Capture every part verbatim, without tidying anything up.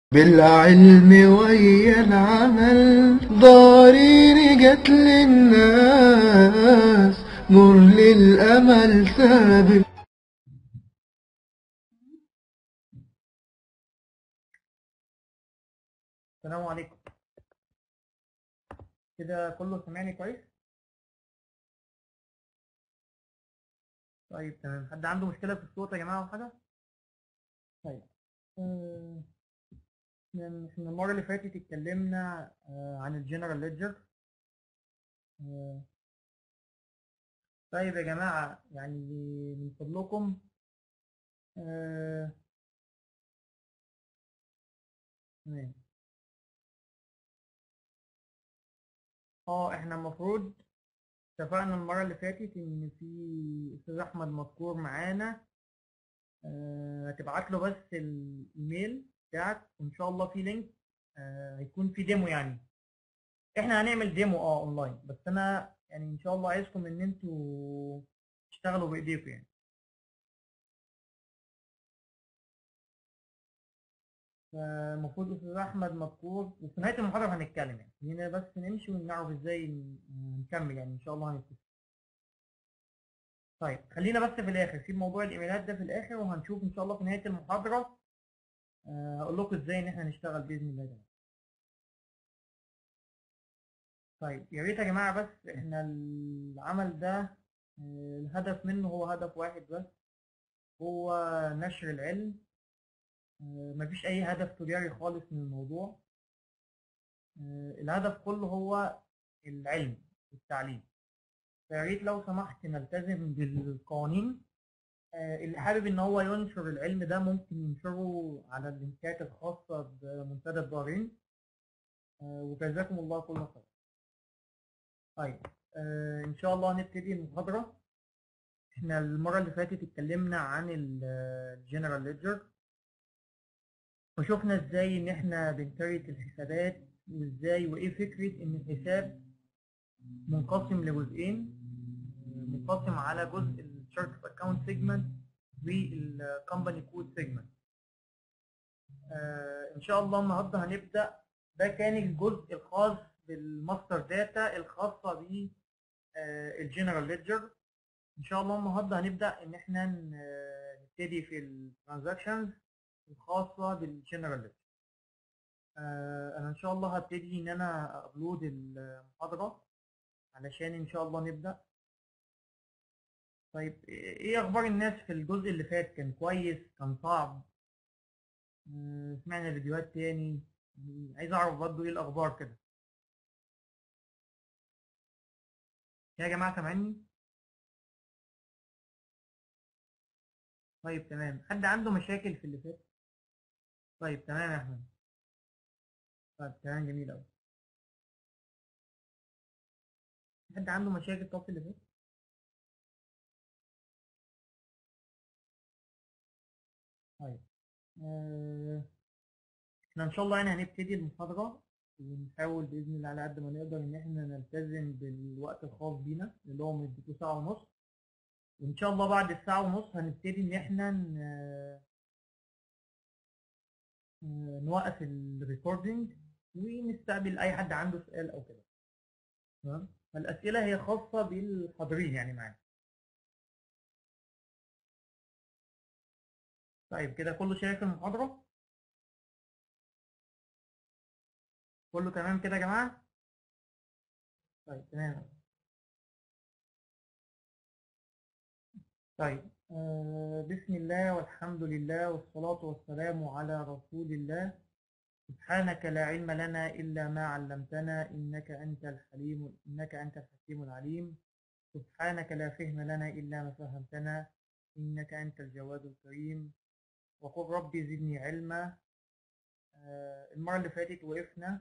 بالعلم ويا العمل ضارين جت للناس نور للأمل سابق. السلام عليكم. كده كله سامعني كويس؟ طيب تمام. حد عنده مشكلة في الصوت يا جماعة أو حاجة؟ طيب. آه، من من المرة اللي فاتت اتكلمنا آه، عن الجنرال ليدجر. طيب يا جماعة، يعني من فضلكم آه، تمام. اه احنا المفروض اتفقنا المرة اللي فاتت إن في أستاذ أحمد مذكور معانا. آه، هتبعت له بس الإيميل بتاعك وإن شاء الله في لينك. آه، هيكون في ديمو يعني. احنا هنعمل ديمو اه اونلاين، بس انا يعني ان شاء الله عايزكم ان انتوا تشتغلوا بايديكم يعني. فالمفروض استاذ احمد مذكور، وفي نهايه المحاضره هنتكلم يعني هنا، بس نمشي ونعرف ازاي ن- نكمل يعني ان شاء الله هنتكلم. طيب خلينا بس في الاخر سيب موضوع الايميلات ده في الاخر، وهنشوف ان شاء الله في نهايه المحاضره. آه، هقول لكم ازاي ان احنا نشتغل باذن الله ده. طيب يا ريت يا جماعه، بس احنا العمل ده آه، الهدف منه هو هدف واحد بس، هو نشر العلم. آه، مفيش أي هدف تجاري خالص من الموضوع. آه، الهدف كله هو العلم والتعليم. فيا ريت لو سمحت نلتزم بالقوانين. آه، اللي حابب إن هو ينشر العلم ده ممكن ينشره على اللينكات الخاصة بمنتدى الدارين. آه، وجزاكم الله كل خير. طيب. آه، إن شاء الله هنبتدي المحاضرة. إحنا المرة اللي فاتت اتكلمنا عن الجنرال ليدجر، وشوفنا ازاي ان احنا بنكريت الحسابات، وازاي وايه فكرة ان الحساب منقسم لجزئين. منقسم على جزء الشارت اوف اكونت سيجمنت والكومباني كود سيجمنت. ان شاء الله النهارده هنبدا. ده كان الجزء الخاص بالماستر داتا الخاصه بالجنرال ليدجر. ان شاء الله النهارده هنبدا ان احنا ن- نبتدي في الترانزاكشنز الخاصه بالجنرال ليدجر. آه، انا ان شاء الله هبتدي ان انا ابلود المحاضرة علشان ان شاء الله نبدأ. طيب ايه اخبار الناس في الجزء اللي فات؟ كان كويس؟ كان صعب؟ آه، سمعنا فيديوهات تاني. يعني عايز اعرف برضه ايه الاخبار كده. يا جماعة سامعني؟ طيب تمام. حد عنده مشاكل في اللي فات؟ طيب تمام يا احمد. طيب تمام، جميل قوي. حد عنده مشاكل طب في اللي فات؟ طيب. آه، احنا ان شاء الله يعني هنبتدي المحاضرة، ونحاول بإذن الله على قد ما نقدر إن إحنا نلتزم بالوقت الخاص بينا اللي هو مدته ساعة ونص. وإن شاء الله بعد الساعة ونص هنبتدي إن إحنا ن- نوقف الريكوردينج، ونستقبل أي حد عنده سؤال أو كده. تمام؟ فالأسئلة هي خاصة بالحاضرين يعني معانا. طيب كده كله شايف المحاضرة؟ كله تمام كده يا جماعة؟ طيب تمام. طيب. آه بسم الله والحمد لله والصلاة والسلام على رسول الله. سبحانك لا علم لنا إلا ما علمتنا إنك أنت الحليم إنك أنت الحكيم العليم. سبحانك لا فهم لنا إلا ما فهمتنا إنك أنت الجواد الكريم. وقل ربي زدني علما. آه، المرة اللي فاتت وقفنا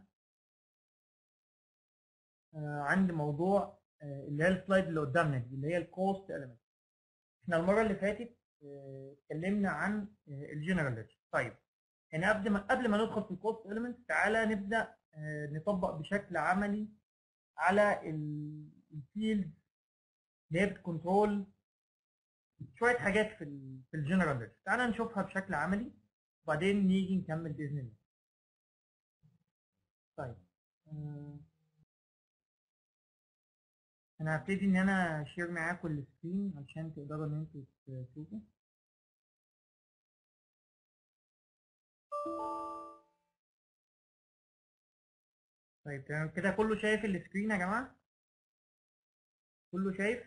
آه، عند موضوع آه، اللي هي السلايد اللي قدامنا دي اللي هي الكوست element. احنا المرة اللي فاتت آه، اتكلمنا عن الجنرال ليدجر. طيب يعني قبل ما قبل ما ندخل في الكوست element، تعالى نبدأ آه، نطبق بشكل عملي على الفيلد اللي هي بتكنترول شويه حاجات في ال في الجنرال ليدجر. تعالى نشوفها بشكل عملي وبعدين نيجي نكمل باذن الله. طيب آه، انا هبتدي ان انا اشير معاكم السكرين عشان تقدروا ان انتوا تشوفوا. طيب تمام كده، كله شايف السكرين يا جماعه؟ كله شايف؟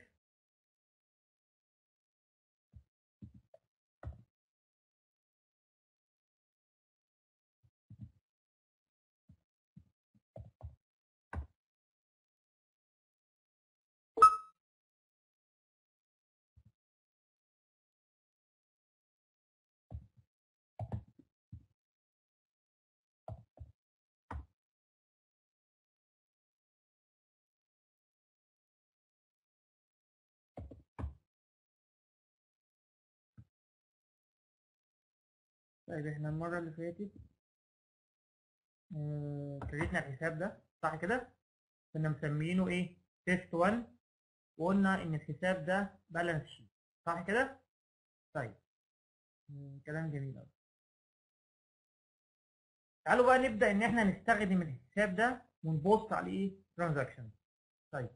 طيب احنا المره اللي فاتت آه، كريتنا الحساب ده صح كده؟ كنا مسمينه ايه؟ تيست واحد، وقلنا ان الحساب ده بالانس شيت صح كده؟ طيب مم، كلام جميل أوي. تعالوا بقى نبدأ إن إحنا نستخدم الحساب ده ونبوست عليه ترانزاكشن. طيب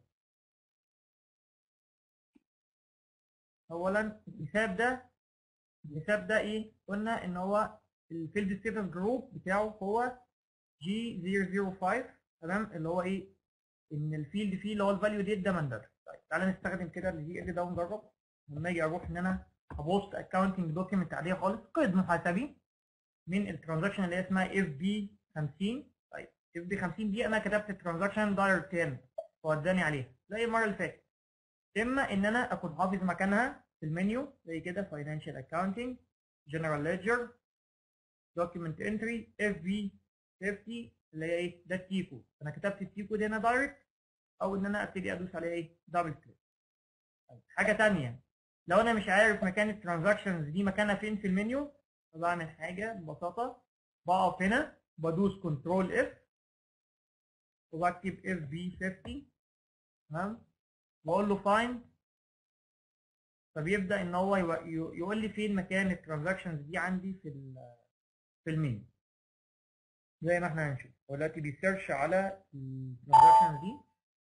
أولا الحساب ده الحساب ده إيه؟ قلنا إن هو الفيلد ستيتس جروب بتاعه هو جي صفر صفر خمسة، تمام؟ اللي هو إيه؟ إن الفيلد فيه اللي هو الفاليو ديت ده ماندر. طيب تعالى نستخدم كده الجي ال ده ونجرب. لما أجي أروح إن أنا أبوست أكونتنج دوكيمنت عادية خالص، قيد محاسبي من الترانزاكشن اللي هي اسمها اف بي خمسين. طيب اف بي خمسين دي انا كتبت الترانزاكشن داير عشرة ووداني عليها زي المره اللي فاتت. اما ان انا اكون حافظ مكانها في المنيو زي كده فاينانشال اكاونتنج، جنرال ليدجر، دوكيمنت انتري، اف بي خمسين اللي هي ايه ده التيكو. انا كتبت التيكو دي هنا دايركت، او ان انا ابتدي ادوس عليها ايه دبل كليك. طيب حاجه ثانيه، لو انا مش عارف مكان الترانزاكشنز دي مكانها فين في المنيو، فبعمل حاجه ببساطه، بقف هنا بدوس كنترول اف وبكتب اف بي خمسين، تمام، واقول له فايند، فبيبدا ان هو يقول لي فين مكان الترانزاكشنز دي عندي في في المنيو زي ما احنا هنشوف. هو دلوقتي بيسيرش على الترانزاكشنز دي.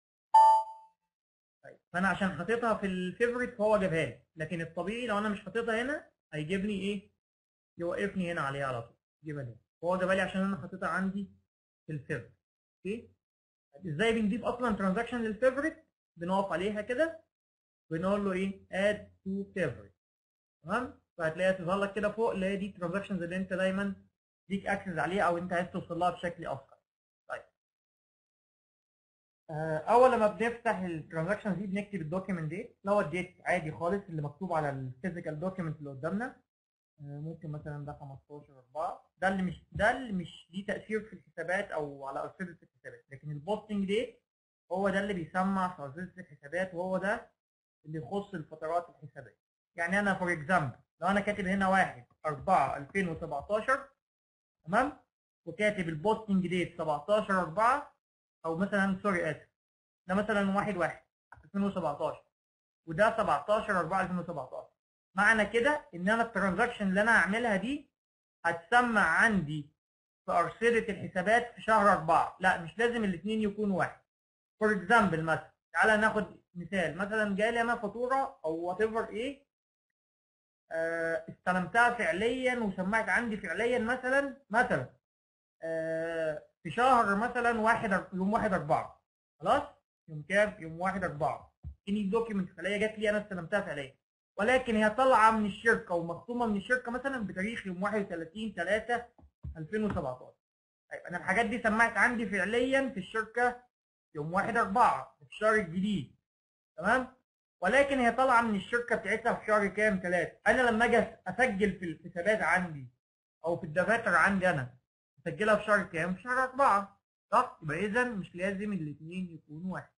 طيب فانا عشان حاططها في الفيفوريت فهو جابها لي، لكن الطبيعي لو انا مش حاططها هنا هيجيبني ايه، يوقفني هنا عليها على طول يجيبها لي. هو جابها لي عشان انا حاططها عندي في الفيفوريت. اوكي، ازاي بنضيف اصلا ترانزاكشن للفيفوريت؟ بنقف عليها كده بنقول له ايه اد تو فيفوريت، تمام، فهتلاقيها تظهر لك كده فوق اللي هي دي الترانزاكشنز اللي انت دايما ليك اكسس عليها او انت عايز توصل لها بشكل اسرع. طيب آه، اول لما بنفتح الترانزاكشنز دي بنكتب الدوكيمنت ديت اللي هو الديت عادي خالص اللي مكتوب على الفيزيكال دوكيمنت اللي قدامنا. ممكن مثلا ده خمستاشر اربعة، ده اللي مش ده اللي مش ليه تاثير في الحسابات او على ارصده الحسابات، لكن البوستنج ديت هو ده اللي بيسمع في ارصده الحسابات، وهو ده اللي يخص الفترات الحسابيه. يعني انا فور اكزامبل لو انا كاتب هنا واحد اربعة الفين وسبعتاشر، تمام، وكاتب البوستنج ديت سبعتاشر اربعة، او مثلا سوري اسف ده مثلا واحد واحد الفين وسبعتاشر وده سبعتاشر اربعة الفين وسبعتاشر، معنى كده ان انا الترانزاكشن اللي انا هعملها دي هتسمع عندي في ارصده الحسابات في شهر اربعة. لا مش لازم الاثنين يكونوا واحد. فور اكزامبل مثلا تعالى ناخد مثال، مثلا جالي انا فاتوره او وات ايفر ايه آه استلمتها فعليا وسمعت عندي فعليا مثلا مثلا آه في شهر مثلا واحد يوم واحد اربعة، خلاص يوم كام؟ يوم واحد اربعة. اني دوكيمنت فعليه جات لي انا استلمتها فعليا، ولكن هي طالعه من الشركه ومختومه من الشركه مثلا بتاريخ يوم واحد وتلاتين تلاتة الفين وسبعتاشر. طيب انا الحاجات دي سمعت عندي فعليا في الشركه يوم واحد اربعة في الشهر الجديد، تمام، ولكن هي طالعه من الشركه بتاعتها في شهر كام؟ تلاتة. انا لما اجي اسجل في الحسابات عندي او في الدفاتر عندي انا اسجلها في شهر كام؟ في شهر اربعة، صح؟ يبقى اذا مش لازم الاثنين يكونوا واحد.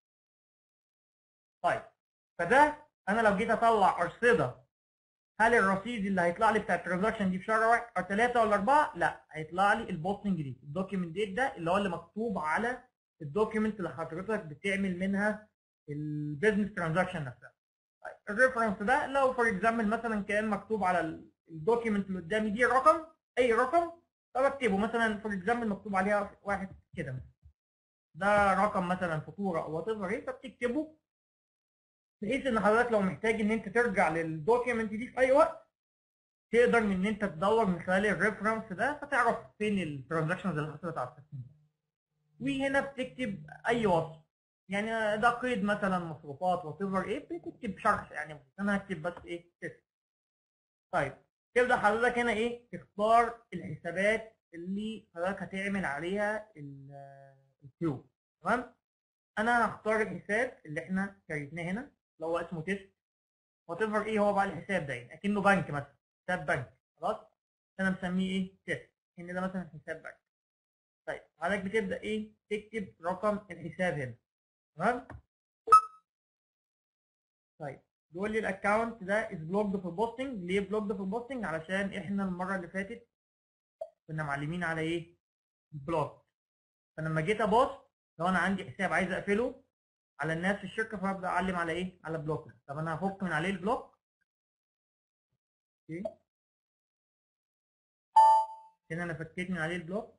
طيب فده انا لو جيت اطلع ارصده، هل الرصيد اللي هيطلع لي بتاع الترانزاكشن دي في شهر واحد او ثلاثة ولا اربعة؟ لا، هيطلع لي البوستنج ديت، الدوكيمنت ديت ده اللي هو اللي مكتوب على الدوكيمنت اللي حضرتك بتعمل منها البيزنس ترانزاكشن نفسها. طيب الريفرنس ده لو فور اكزامبل مثلا كان مكتوب على الدوكيمنت اللي قدامي دي رقم، اي رقم، فبكتبه مثلا فور اكزامبل مكتوب عليها واحد كده مثلا، ده رقم مثلا فاتوره او وات ايفر ايه، فبتكتبه بحيث ان حضرتك لو محتاج ان انت ترجع للدوكيمنت دي في اي وقت تقدر ان انت تدور من خلال الريفرنس ده فتعرف فين الترانزاكشنز اللي حصلت على السيستم ده. وهنا بتكتب اي وصف، يعني ده قيد مثلا مصروفات وات ايفر ايه، بتكتب شرح يعني انا هكتب بس ايه تست. طيب تبدا حضرتك هنا ايه تختار الحسابات اللي حضرتك هتعمل عليها الكيو. تمام، انا هختار الحساب اللي احنا كريتناه هنا اللي هو اسمه تيست وات ايفر ايه هو بقى الحساب ده، يعني اكنه بنك مثلا، حساب بنك. خلاص انا مسميه ايه تيست، ان ده مثلا حساب بنك. طيب حضرتك بتبدا ايه تكتب رقم الحساب هنا. تمام. طيب بيقول لي الاكونت ده از بلوكد في البوستنج. ليه بلوكد في البوستنج؟ علشان احنا المره اللي فاتت كنا معلمين على ايه بلوك. فلما جيت ابوست لو انا عندي حساب عايز اقفله على الناس في الشركه فهبدا اعلم على ايه على بلوك. طب انا هفك من عليه البلوك. اوكي هنا انا فكيت من عليه البلوك.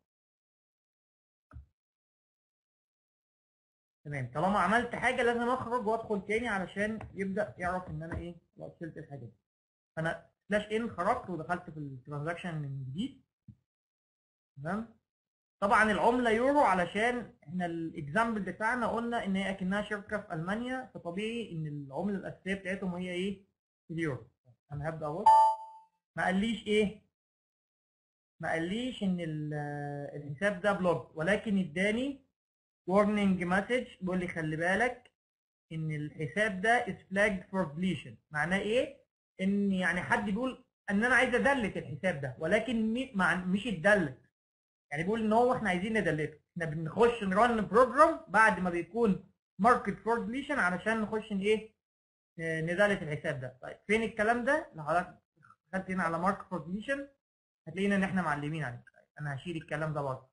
تمام، طالما عملت حاجه لازم اخرج وادخل تاني علشان يبدا يعرف ان انا ايه وصلت الحاجه دي. فانا سلاش ان خرجت ودخلت في الترانزاكشن من جديد. تمام. طبعا العمله يورو علشان احنا الاكزامبل بتاعنا قلنا ان هي اكنها شركه في المانيا، فطبيعي ان العمله الاساسيه بتاعتهم هي ايه اليورو. انا هبدا اهو. ما قاليش ايه ما قاليش ان الحساب ده بلوك، ولكن اداني warning مسج بيقول لي خلي بالك ان الحساب ده is flagged for deletion. معناه ايه؟ ان يعني حد بيقول ان انا عايز ادلت الحساب ده، ولكن مش اتدلت. يعني بيقول ان هو احنا عايزين ندلته، احنا بنخش نرن بروجرام بعد ما بيكون ماركت فور ديليشن علشان نخش ايه ندلت الحساب ده. طيب فين الكلام ده؟ لو حضرتك دخلت هنا على مارك فور ديليشن هتلاقينا ان احنا معلمين عليه. طيب انا هشيل الكلام ده برضه.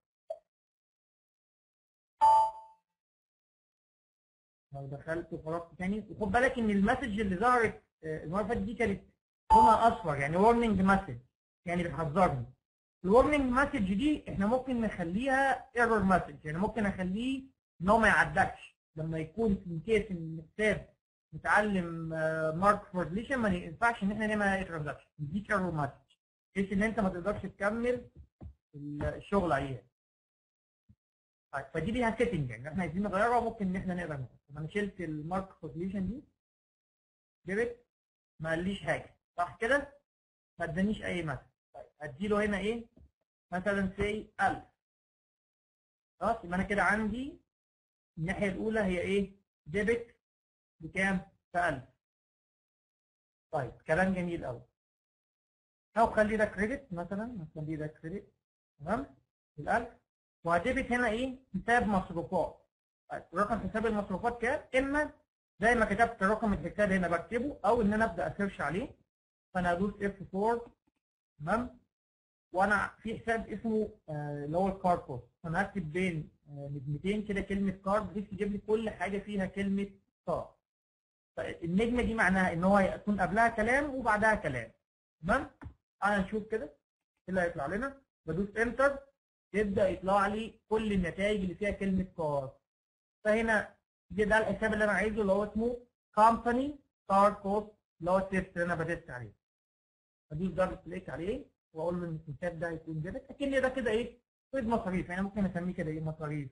لو دخلت وخرجت تاني وخد بالك ان المسج اللي ظهرت المره اللي فاتت دي كانت لونها اصفر، يعني warning مسج، يعني بتحذرني. الورنينج مسج دي احنا ممكن نخليها ايرور مسج، يعني ممكن اخليه ان هو ما يعدكش لما يكون في كيس ان الحساب متعلم مارك فور ديليشن ما ينفعش ان احنا نعمل اي ترانزاكشن، نديك ايرور مسج بحيث ان انت ما تقدرش تكمل الشغل عليها. طيب فدي ليها سيتنج يعني احنا عايزين نغيرها، ممكن ان احنا نقدر نغيرها. انا شلت المارك فور ديليشن دي جبت ما قاليش حاجه صح كده؟ ما ادانيش اي مسج. طيب هديله هنا ايه مثلا سي ألف. خلاص يبقى انا كده عندي الناحيه الاولى هي ايه ديبت بكام ب ألف. طيب كلام جميل قوي. او خلي ده كريدت مثلا، نخلي ده كريدت. تمام ال ألف. وهديبت هنا ايه حساب مصروفات. طيب رقم حساب المصروفات كام؟ اما زي ما كتبت رقم الحساب هنا بكتبه او ان انا ابدا اسيرش عليه. فانا هدوس اف أربعة. تمام. وانا في حساب اسمه اللي هو الكارد بوست، فانا هكتب بين نجمتين كده كلمه كارد بحيث يجيب لي كل حاجه فيها كلمه كارد. فالنجمه دي معناها ان هو يكون قبلها كلام وبعدها كلام. تمام. انا نشوف كده ايه اللي هيطلع لنا. بدوس انتر يبدا يطلع لي كل النتائج اللي فيها كلمه كارد. فهنا ده, ده الحساب اللي انا عايزه اللي هو اسمه كومباني كارد بوست اللي هو التيست اللي انا بدست عليه. بدوس دبل كليك عليه واقول له ان الحساب ده هيكون ديبت اكن ده كده ايه قيد مصاريف، يعني ممكن اسميه كده ايه مصاريف.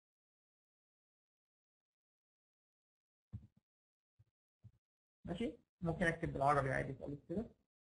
ماشي. ممكن اكتب بالعربي عادي خالص كده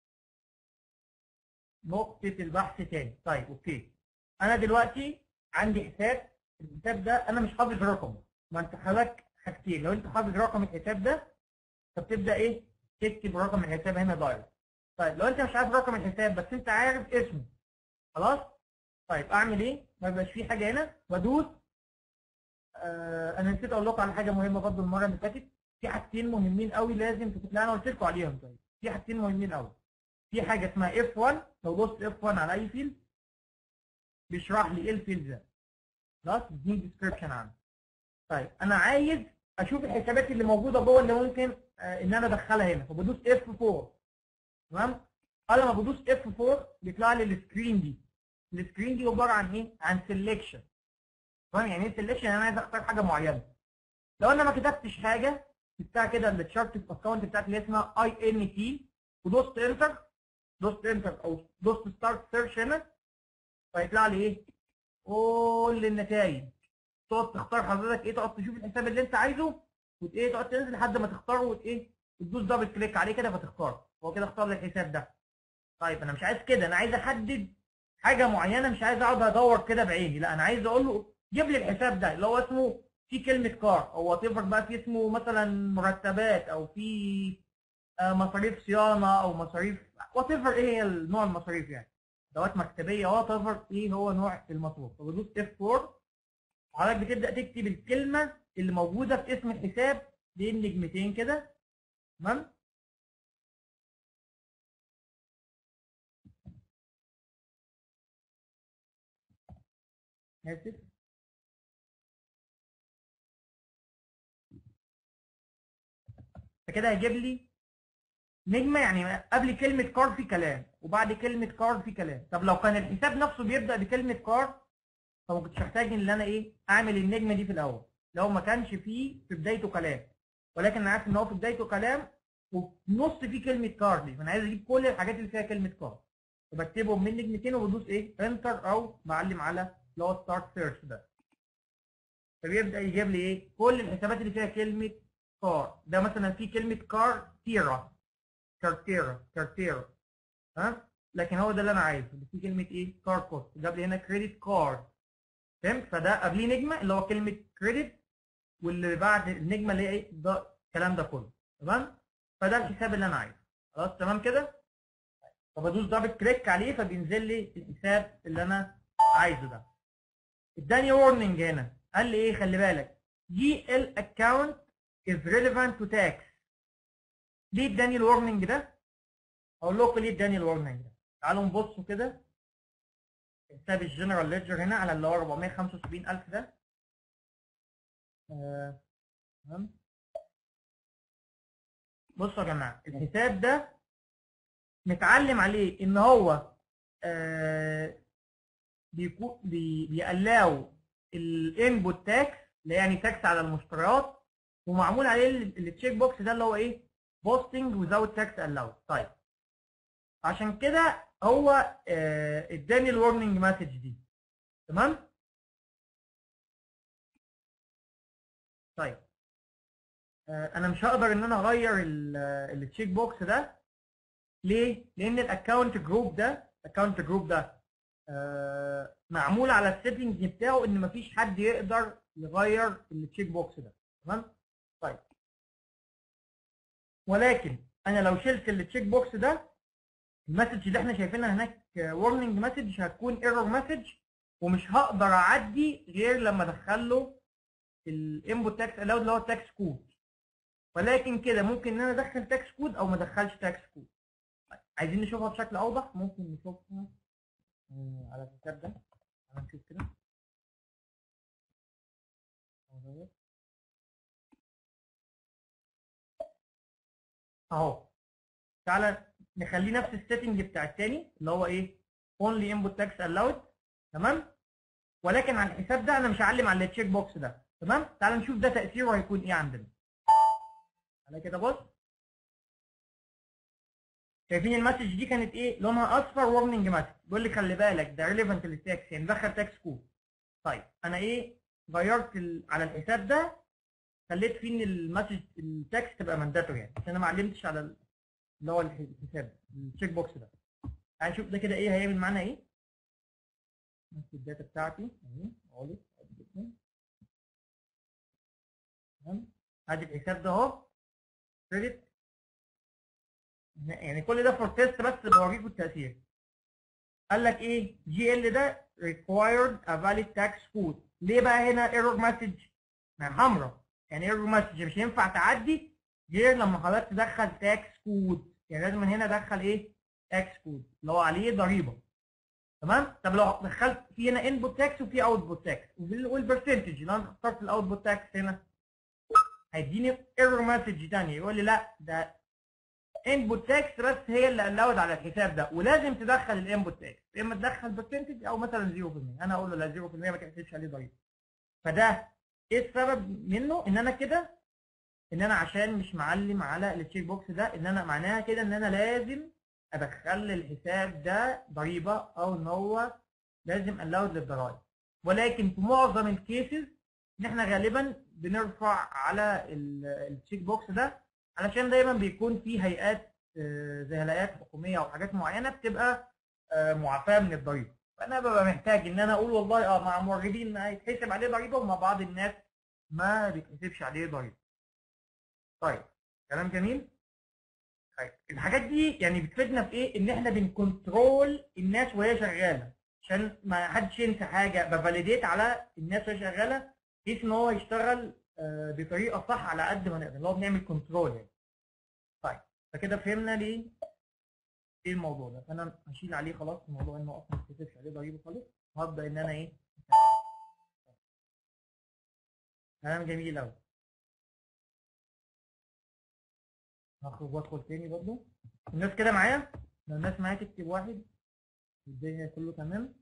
نقطة البحث تاني. طيب اوكي انا دلوقتي عندي حساب. الحساب ده انا مش حافظ رقمه. ما انت حضرتك حاجتين، لو انت حافظ رقم الحساب ده فبتبدا ايه تكتب رقم الحساب هنا دايركت. طيب لو انت مش عارف رقم الحساب بس انت عارف اسمه خلاص. طيب اعمل ايه؟ ما يبقاش في حاجه هنا وادوس. آه انا نسيت اقول لكم على حاجه مهمه برضه المره اللي فاتت. في حاجتين مهمين قوي لازم تفتكروا، انا قلت لكم عليهم. طيب في حاجتين مهمين قوي. في حاجه اسمها اف واحد، لو دوست اف واحد على اي فيلد بيشرح لي ايه الفيلد ده. خلاص دي ديسكربشن عنه. طيب انا عايز اشوف الحسابات اللي موجوده جوه اللي ممكن آه ان انا ادخلها هنا، فبدوس اف أربعة. تمام. اول ما بدوس اف أربعة بيطلع لي السكرين دي. السكرين دي عباره عن ايه؟ عن سيلكشن. تمام؟ يعني ايه سelection؟ انا عايز اختار حاجه معينه. لو انا ما كتبتش حاجه بتاع كده التشارت اكونت بتاعتي اللي اسمها اي ان تي ودوست انتر، دوست انتر او دوست ستارت سيرش هنا، فيطلع لي ايه؟ كل النتائج. تقعد تختار حضرتك ايه، تقعد تشوف الحساب اللي انت عايزه وايه، تقعد تنزل لحد ما تختاره وايه، وتدوس دبل كليك عليه كده فتختاره. هو كده اختار لي الحساب ده. طيب انا مش عايز كده، انا عايز احدد حاجه معينه، مش عايز اقعد ادور كده بعيني، لا انا عايز اقول له جيب لي الحساب ده اللي هو اسمه في كلمه كار او وات ايفر بقى، في اسمه مثلا مرتبات او في آه، مصاريف صيانه او مصاريف وات ايفر، ايه هي نوع المصاريف يعني، ادوات مكتبيه وات ايفر ايه هو نوع المصروف. فبدوس اف أربعة، حضرتك بتبدا تكتب الكلمه اللي موجوده في اسم الحساب بين نجمتين كده. تمام؟ اسف. فكده هيجيب لي نجمه، يعني قبل كلمه كار في كلام وبعد كلمه كار في كلام. طب لو كان الحساب نفسه بيبدا بكلمه كار فما كنتش محتاج ان انا ايه اعمل النجمه دي في الاول لو ما كانش فيه في بدايته كلام، ولكن انا عارف ان هو في بدايته كلام وفي نص فيه كلمه كار دي، فانا عايز اجيب كل الحاجات اللي فيها كلمه كار وبكتبهم من نجمتين وبدوس ايه انتر او معلم على اللي هو ستارت سيرش ده، فبيبدا يجيب لي ايه كل الحسابات اللي فيها كلمه كار. ده مثلا في كلمه كار تيرا، كارتيرا كارتيرا، ها، لكن هو ده اللي انا عايزه اللي فيه كلمه ايه كار كوست، جاب لي هنا كريدت كارد. فهمت؟ فده قبليه نجمه اللي هو كلمه كريدت، واللي بعد النجمه اللي هي ايه ده الكلام ده كله. تمام؟ فده الحساب اللي انا عايزه. خلاص تمام كده؟ فبدوس دبل كليك عليه فبينزل لي الحساب اللي انا عايزه ده. اداني warning هنا، قال لي ايه خلي بالك جي ال account is relevant to tax. ليه اداني الورنينج ده؟ اقول لكم ليه اداني الورنينج ده. تعالوا نبصوا كده حساب الجنرال ليدجر هنا على اللي هو أربعمية وخمسة وسبعين ألف ده. آه، تمام. بصوا يا جماعه الحساب ده متعلم عليه ان هو آه بيكون بي بيقلاو الانبوت تاكس اللي يعني تاكس على المشتريات، ومعمول عليه التشيك بوكس ده اللي هو ايه بوستنج وزاوت تاكس الاو. طيب عشان كده هو آه اداني الورنينج مسج دي. تمام؟ طيب آه انا مش هقدر ان انا اغير التشيك بوكس ده. ليه؟ لان الاكونت جروب ده الاكونت جروب ده آه معمول على السيتنج بتاعه ان مفيش حد يقدر يغير التشيك بوكس ده. تمام؟ طيب ولكن انا لو شلت التشيك بوكس ده المسج اللي احنا شايفينها هناك warning مسج هتكون ايرور مسج، ومش هقدر اعدي غير لما ادخل له الانبوت تاكس الاود اللي هو التاكس كود. ولكن كده ممكن ان انا ادخل تاكس كود او ما ادخلش تاكس كود. عايزين نشوفها بشكل اوضح، ممكن نشوفها على الكتاب ده. تعالى نشوف كده اهو. تعالى نخليه نفس السيتنج بتاع التاني اللي هو ايه only input tax allowed. تمام؟ ولكن على الحساب ده انا مش هعلم على التشيك بوكس ده. تمام؟ تعالى نشوف ده تاثيره هيكون ايه عندنا. تعالى كده بص، شايفين المسج دي كانت ايه لونها اصفر warning مسج بيقول لي خلي بالك ده ريليفنت للتاكس يعني دخل تاكس كود. طيب انا ايه غيرت ال... على الحساب ده خليت فيه ان المسج التاكس تبقى مانداتوري يعني عشان انا ما علمتش على اللي هو الحساب التشيك بوكس ده. تعالى نشوف ده كده ايه هيعمل معانا ايه. نفس الداتا بتاعتي اهي خالص. تمام؟ ادي الحساب ده اهو كريدت، يعني كل ده فور تيست بس بوريكم التاثير. قال لك ايه جي ال ده required a valid tax code. ليه بقى هنا ايرور مسج؟ ما هي حمراء يعني ايرور مسج مش هينفع تعدي غير لما حضرتك تدخل تاكس كود، يعني لازم هنا ادخل ايه تاكس كود اللي هو عليه ضريبه. تمام؟ طب لو دخلت في هنا انبوت تاكس وفي اوتبوت تاكس والبرسنتج، لو انا اخترت الاوتبوت تاكس هنا هيديني ايرور مسج ثانيه يقول لي لا ده انبوت تاكس بس هي اللي الاود على الحساب ده، ولازم تدخل الانبوت تاكس، يا اما تدخل برسنتج او مثلا صفر في المية. انا اقول له لا صفر في المية ما تحسبش عليه ضريبه. فده ايه السبب منه؟ ان انا كده، ان انا عشان مش معلم على التشيك بوكس ده، ان انا معناها كده ان انا لازم ادخل الحساب ده ضريبه، او ان هو لازم الاود للضرائب. ولكن في معظم الكيسز ان احنا غالبا بنرفع على التشيك بوكس ده، علشان دايما بيكون في هيئات آه، زي هيئات حكوميه او حاجات معينه بتبقى آه، معافاه من الضريبه. فانا ببقى محتاج ان انا اقول والله اه مع موردين هيتحسب عليه ضريبه، ومع بعض الناس ما بيتحسبش عليه ضريبه. طيب كلام جميل. طيب الحاجات دي يعني بتفيدنا في ايه؟ ان احنا بنكنترول الناس وهي شغاله، عشان ما حدش ينسى حاجه، بفاليديت على الناس وهي شغاله بحيث ان هو يشتغل آه، بطريقه صح على قد ما نقدر، اللي هو بنعمل كنترول يعني. طيب فكده فهمنا ليه ايه الموضوع ده. فانا هشيل عليه خلاص الموضوع انه اصلا ما بتكتبش عليه ضريبه خالص، وهبدا ان انا ايه. كلام جميل قوي. هخرج وادخل تاني برضه. الناس كده معايا؟ لو الناس معايا تكتب واحد، الدنيا كله تمام.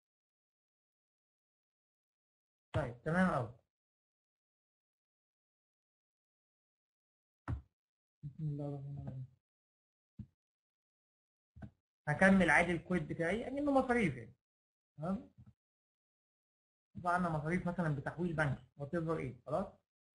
طيب تمام قوي. بسم الله الرحمن الرحيم. هكمل عادي الكويت بتاعي يعني انه مصاريف يعني. تمام. طبعا مصاريف مثلا بتحويل بنكي وات ايفر ايه، خلاص.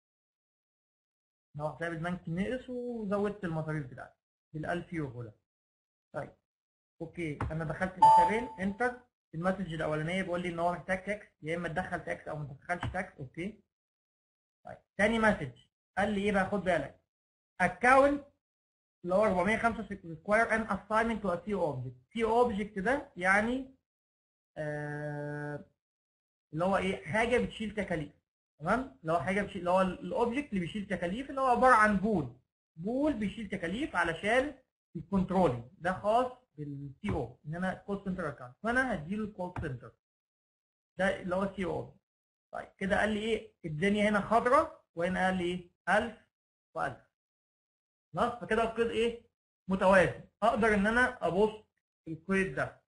لو حساب البنك نقص وزودت المصاريف بتاعتي بال ألف يورو ده. طيب اوكي، انا دخلت الحسابين انتر. المسج الاولانيه بيقول لي ان هو محتاج تاكس، يا اما تدخل تاكس او ما تدخلش تاكس. اوكي. طيب تاني مسج قال لي ايه بقى؟ خد بالك. اكونت اللي هو أربعمية وخمسة ريكواير ان اساينمنت تو ا سي اوبجكت. سي اوبجكت ده يعني آه اللي هو ايه؟ حاجه بتشيل تكاليف. تمام؟ اللي هو حاجه بتشيل، اللي هو الاوبجكت اللي بيشيل تكاليف، اللي هو عباره عن بول. بول بيشيل تكاليف علشان الكنترولنج ده خاص بالسي او، ان انا كول سنتر اكونت، فانا هديله الكول سنتر ده اللي هو سي او. طيب كده قال لي ايه؟ الدنيا هنا خضراء، وهنا قال لي ايه؟ ألف و1000. خلاص. فكده القيد ايه؟ متوازن. اقدر ان انا ابص القيد ده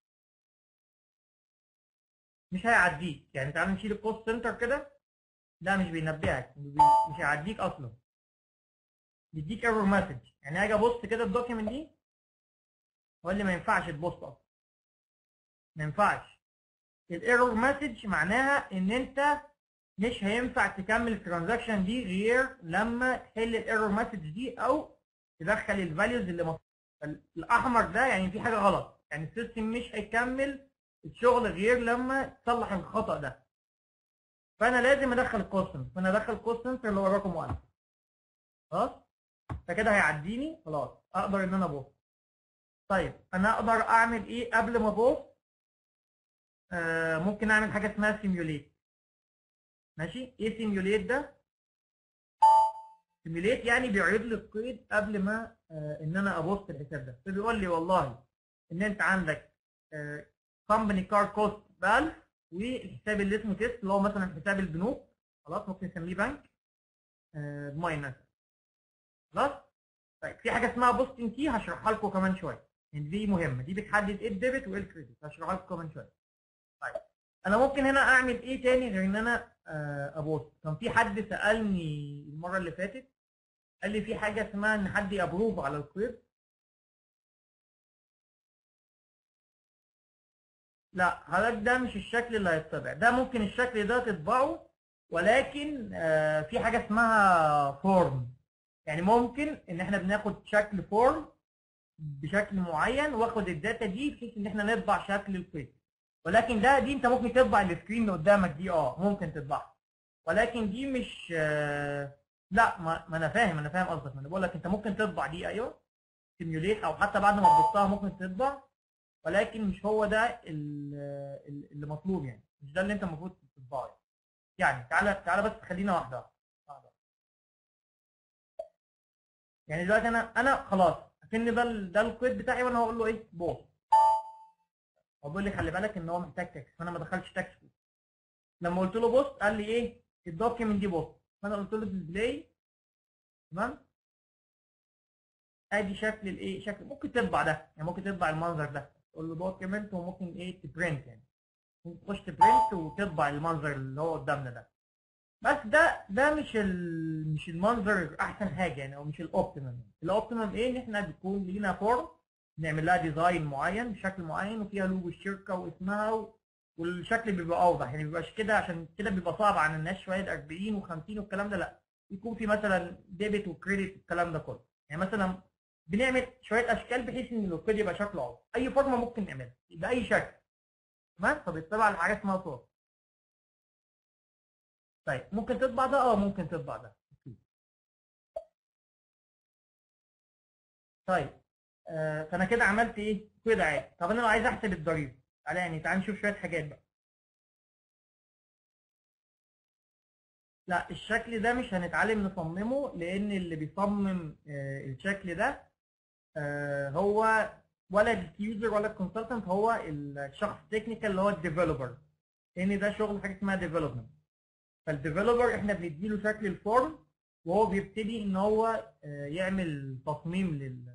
مش هيعديك يعني. تعال نشيل الكوست سنتر كده، ده مش بينبهك، مش هيعديك اصلا، بيديك ايرور مسج. يعني هاجي ابص كده الدوكيمنت دي وقال لي ما ينفعش تبص اصلا، ما ينفعش. الايرور مسج معناها ان انت مش هينفع تكمل الترانزاكشن دي غير لما تحل الايرور مسج دي او تدخل الفاليوز اللي مطلوبه. الاحمر ده يعني في حاجه غلط، يعني السيستم مش هيكمل الشغل غير لما تصلح الخطا ده. فانا لازم ادخل الكوستنت، فانا ادخل الكوستنت اللي هو رقم واحد. خلاص. فكده هيعديني خلاص، اقدر ان انا ابص. طيب انا اقدر اعمل ايه قبل ما ابص؟ آه ممكن اعمل حاجه اسمها سيميوليت. ماشي. ايه سيميوليت ده؟ سيميوليت يعني بيعرض لي القيد قبل ما آه ان انا ابص الحساب ده. فبيقول لي والله ان انت عندك كومباني كار كوست ب ألف، والحساب اللي اسمه تيست اللي هو مثلا حساب البنوك، خلاص ممكن نسميه بنك آه بماينس. خلاص. طيب في حاجه اسمها بوستنج كي، هشرحها لكم كمان شويه، يعني دي مهمه، دي بتحدد ايه الديبت وايه الكريدت، هشرحها لكم كمان شويه. طيب انا ممكن هنا اعمل ايه تاني غير ان انا آه ابوست؟ كان في حد سالني المره اللي فاتت قال لي في حاجه اسمها ان حد يابروف على القيد. لا حضرتك ده مش الشكل اللي هيتطبع، ده ممكن الشكل ده تطبعه، ولكن آه في حاجه اسمها فورم. يعني ممكن ان احنا بناخد شكل فورم بشكل معين، واخد الداتا دي بحيث ان احنا نطبع شكل القيد. ولكن ده دي انت ممكن تطبع السكرين اللي قدامك دي، اه ممكن تطبعها، ولكن دي مش آه لا ما, ما انا فاهم، انا فاهم قصدك. ما انا بقول لك انت ممكن تطبع دي، ايوه سيميوليت، او حتى بعد ما تبصها ممكن تطبع، ولكن مش هو ده اللي مطلوب يعني، مش ده اللي انت المفروض تطبعه يعني. تعالى تعالى بس خلينا واحده واحده. يعني دلوقتي انا انا خلاص اكن ده ده الكود بتاعي، وانا هقول له ايه؟ بوست. هو بيقول لي خلي بالك ان هو محتاج تكست، فانا ما دخلتش تكست. لما قلت له بوست قال لي ايه؟ الدوكيمنت دي بوست، فانا قلت له ديسبلاي. تمام. ادي شكل الايه؟ شكل ممكن تطبع ده، يعني ممكن تطبع المنظر ده، تقول له دوكيمنت، وممكن ايه؟ تبرنت، يعني ممكن تخش تبرنت وتطبع المنظر اللي هو قدامنا ده. بس ده ده مش ال... مش المنظر احسن حاجه يعني، او مش الاوبتيمم. الاوبتيمم ايه؟ ان احنا بيكون لينا فورم نعمل لها ديزاين معين بشكل معين وفيها لوجو الشركه واسمها و... والشكل بيبقى اوضح يعني، ما بيبقاش كده عشان كده بيبقى صعب على الناس شويه أربعين و50 والكلام ده، لا يكون في مثلا ديبت وكريدت الكلام ده كله. يعني مثلا بنعمل شويه اشكال بحيث ان الكود يبقى شكله اوضح. اي فورمه ممكن نعملها باي شكل، تمام؟ فبيطبع لحاجه اسمها صور. طيب ممكن تطبع ده؟ اه ممكن تطبع ده. طيب آه فانا كده عملت ايه؟ كده عادي. طب انا لو عايز احسب الضريبه، تعالى يعني تعالى نشوف شويه حاجات بقى. لا الشكل ده مش هنتعلم نصممه، لان اللي بيصمم آه الشكل ده آه هو ولا اليوزر ولا الكونسلتنت، هو الشخص التكنيكال اللي هو الديفلوبر، لان ده شغل حاجه اسمها ديفلوبمنت. فالديفلوبر احنا بنديله شكل الفورم وهو بيبتدي ان هو آه يعمل تصميم لل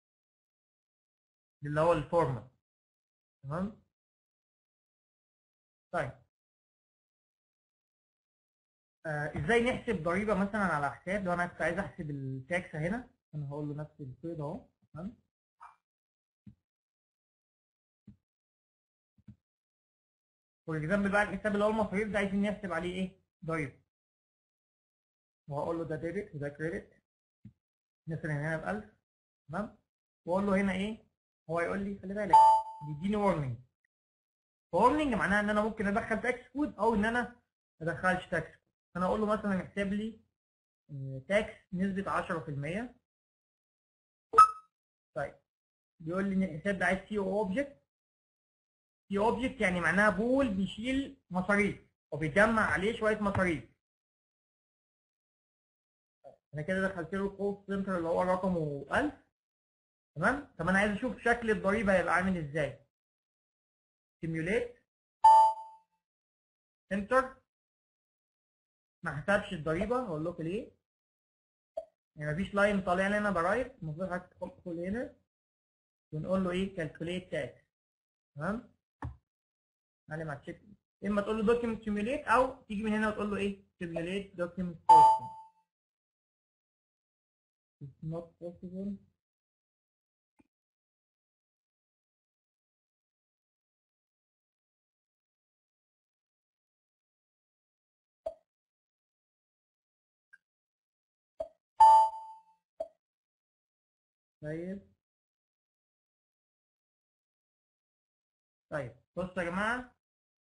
اللي هو الفورمات، تمام؟ طيب آه ازاي نحسب ضريبه مثلا على حساب؟ لو انا كنت عايز احسب التاكس هنا، انا هقول له نفس الكود اهو، تمام؟ فور اكزامبل بقى الحساب اللي هو المصاريف ده عايزين نحسب عليه ايه؟ ضريبه. وهقول له ده ديبت وده كريدت، مثلا هنا ب ألف، تمام؟ واقول له هنا ايه؟ هو يقول لي خلي بالك بيديني warning. warning معناها ان انا ممكن ادخل تاكس كود او ان انا ما ادخلش تاكس كود. فانا اقول له مثلا احسب لي تاكس نسبه عشرة في المية. طيب بيقول لي ان الحساب ده عايز سي او اوبجكت. سي اوبجكت يعني معناها بول بيشيل مصاريف وبيجمع عليه شويه مصاريف. انا كده دخلت له الكوست سنتر اللي هو رقمه ألف، تمام؟ طب انا عايز اشوف شكل الضريبه هيبقى عامل ازاي. سيميوليت انتر. ما حسبش الضريبه، هقول لكم ليه. يعني مفيش لاين طالع لنا ضرايب، المفروض هتدخل هنا ونقول له ايه؟ كالكوليت تاكس، تمام؟ علم على التشيك. اما تقول له دوكيمنت سيميوليت او تيجي من هنا وتقول له ايه؟ سيميوليت دوكيمنت بوستنج. It's not possible. طيب طيب بصوا يا جماعه،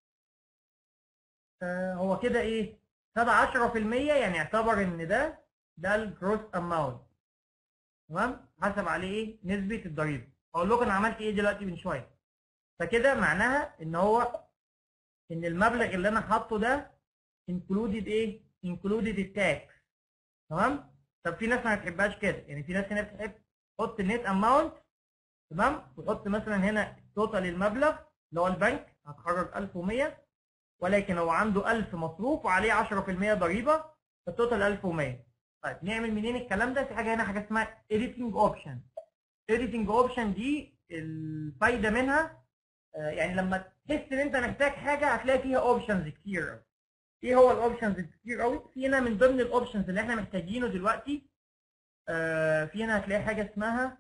آه هو كده ايه؟ خد عشرة في المية، يعني اعتبر ان ده ده الجروس اماونت، تمام؟ حسب عليه ايه؟ نسبه الضريبه. اقول لكم انا عملت ايه دلوقتي من شويه. فكده معناها ان هو ان المبلغ اللي انا حاطه ده انكلودد ايه؟ انكلودد التاكس، تمام؟ طب في ناس ما بتحبهاش كده، يعني في ناس هنا بتحب تحط النت اماونت، تمام؟ وتحط مثلا هنا توتال المبلغ اللي هو البنك هتخرج ألف ومية، ولكن هو عنده ألف مصروف وعليه عشرة في المية ضريبه، فالتوتال ألف ومية. طيب نعمل منين الكلام ده؟ في حاجه هنا حاجه اسمها editing اوبشن. editing اوبشن دي الفايده منها آه، يعني لما تحس ان انت محتاج حاجه هتلاقي فيها اوبشنز كتير قوي. ايه هو الاوبشنز الكتير قوي؟ في هنا من ضمن الاوبشنز اللي احنا محتاجينه دلوقتي آه، في هنا هتلاقي حاجه اسمها،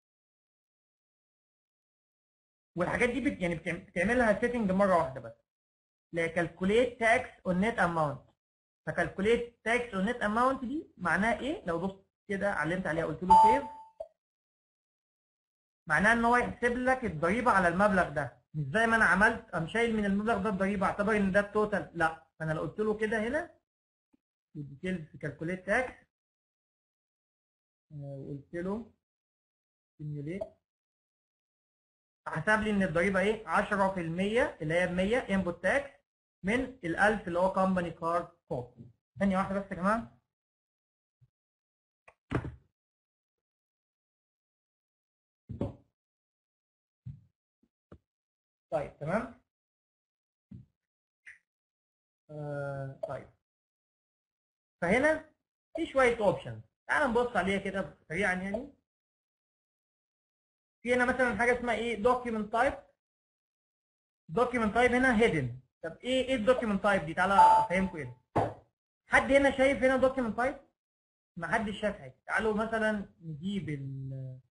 والحاجات دي بت يعني بتعم- بتعملها سيتنج مره واحده بس، لا كالكوليت تاكس اون نت اماونت. فكالكوليت تاكس اون نت اماونت دي معناها ايه؟ لو دوست كده علمت عليها قلت له سيف، معناها ان هو يحسب لك الضريبه على المبلغ ده، مش زي ما انا عملت قام شايل من المبلغ ده الضريبه اعتبر ان ده التوتال، لا. فانا لو قلت له كده هنا في ديتيلز في كالكوليت تاكس وقلت له سيميوليت، حسب لي ان الضريبه ايه؟ عشرة في المية اللي هي ب مية انبوت تاكس من ال ألف اللي هو كومباني كارد كوست. ثانيه واحده بس يا جماعه. طيب تمام. آه طيب فهنا في شويه اوبشنز، تعال نبص عليها كده سريعا يعني. في هنا مثلا حاجه اسمها ايه؟ دوكيمنت تايب. دوكيمنت تايب هنا هيدن. طب ايه ايه الدوكيمنت تايب دي؟ تعالى افهمكم ايه. حد هنا شايف هنا دوكيمنت تايب؟ ما حدش شايف حاجه. تعالوا مثلا نجيب ال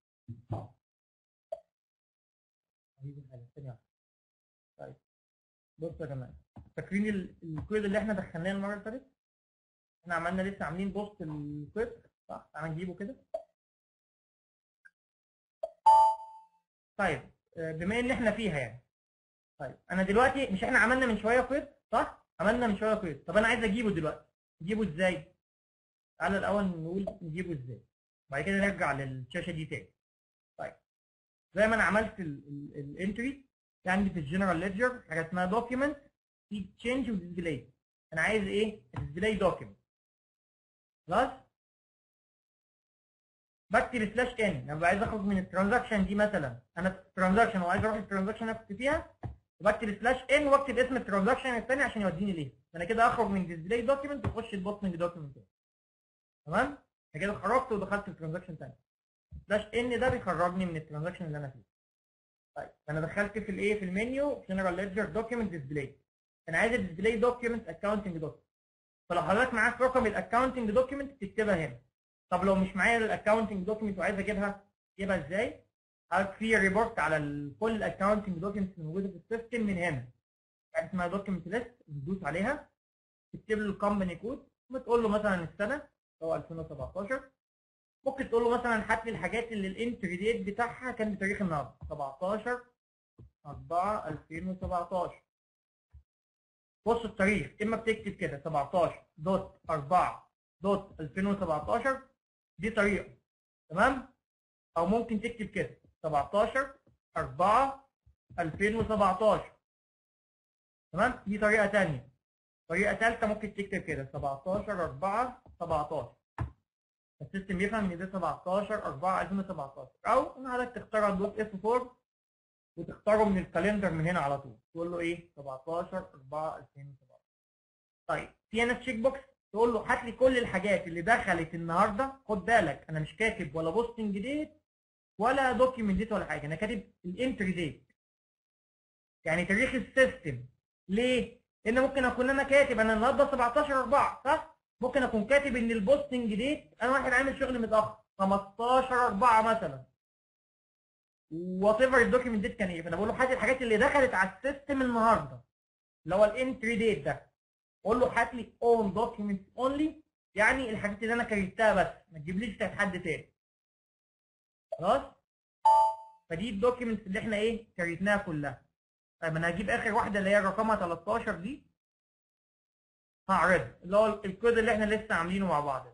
نجيب الحاجه ثانيه. طيب بصوا يا جماعه، فاكرين ال- الكويز اللي احنا دخلناه المره اللي فاتت؟ احنا عملنا لسه عاملين بوست الكويز صح؟ تعالى نجيبه كده. طيب آه، بما ان احنا فيها يعني، طيب انا دلوقتي مش احنا عملنا من شويه كويز صح؟ عملنا من شويه كويز، طب انا عايز اجيبه دلوقتي، اجيبه ازاي؟ تعالى الاول نقول نجيبه ازاي، بعد كده نرجع للشاشه دي تاني. طيب زي ما انا عملت الانتري عندي في الجنرال ليدجر حاجه اسمها دوكيمنت في تشينج وديسبلاي. انا عايز ايه؟ ديسبلاي دوكيمنت. خلاص بكتب سلاش ان لما عايز اخرج من الترانزاكشن دي، مثلا انا في الترانزاكشن وعايز اروح الترانزاكشن اللي كنت فيها، وبكتب سلاش ان واكتب اسم الترانزاكشن الثاني عشان يوديني ليه. انا كده اخرج من ديسبلاي دوكيمنت واخش البوستنج دوكيمنت. تمام؟ انا كده خرجت ودخلت في ترانزاكشن ثاني. سلاش ان ده بيخرجني من الترانزاكشن اللي انا فيه. طيب انا دخلت في الايه، في المنيو جنرال ليدجر دوكيمنت ديسبلاي. انا عايز الديسبلاي دوكيمنت اكونتنج دوكيمنت. فلو حضرتك معاك رقم الاكونتنج دوكيمنت تكتبها هنا. طب لو مش معايا الاكونتنج دوكيمنت وعايز اجيبها، اجيبها ازاي؟ حضرتك في ريبورت على ال- كل الاكونتنج دوكيمنتس اللي موجوده في السيستم من هنا. حاجه اسمها دوكيمنت ليست، بتدوس عليها تكتب له الكومباني كود وتقول له مثلا السنه هو ألفين وسبعتاشر. ممكن تقول له مثلا هات لي الحاجات اللي الانتري ديت بتاعها كان بتاريخ النهارده سبعتاشر أربعة ألفين وسبعتاشر. بص التاريخ، اما بتكتب كده سبعتاشر دوت أربعة دوت ألفين وسبعتاشر، دي طريقه تمام، او ممكن تكتب كده سبعتاشر أربعة ألفين وسبعتاشر. تمام، دي طريقه ثانيه. طريقه ثالثه ممكن تكتب كده سبعتاشر أربعة سبعتاشر. السيستم يفهم ان ده سبعتاشر أربعة ألفين وسبعتاشر، او ان حضرتك تختار دوت اف أربعة وتختاره من الكالندر من هنا على طول، تقول له ايه سبعتاشر أربعة ألفين وسبعتاشر. طيب في هنا تشيك بوكس تقول له هات لي كل الحاجات اللي دخلت النهارده. خد بالك انا مش كاتب ولا بوستنج ديت ولا دوكيمنت ديت ولا حاجه، انا كاتب الانتري ديت يعني تاريخ السيستم. ليه؟ لان ممكن اكون انا كاتب انا النهارده سبعتاشر أربعة صح؟ ممكن اكون كاتب ان البوستنج ديت انا واحد عامل شغل متاخر خمستاشر أربعة مثلا، وات ايفر الدوكيمنت ديت كان ايه. فانا بقول له هات الحاجات اللي دخلت على السيستم النهارده اللي هو الانتري ديت ده. اقول له هات لي اون دوكيمنت اونلي، يعني الحاجات اللي انا كريتها بس، ما تجيبليش بتاعت حد تاني. خلاص؟ فدي الدوكيمنتس اللي احنا ايه كريتناها كلها. طيب انا هجيب اخر واحده اللي هي رقمها تلتاشر دي، هعرضها اللي هو الكود اللي احنا لسه عاملينه مع بعض.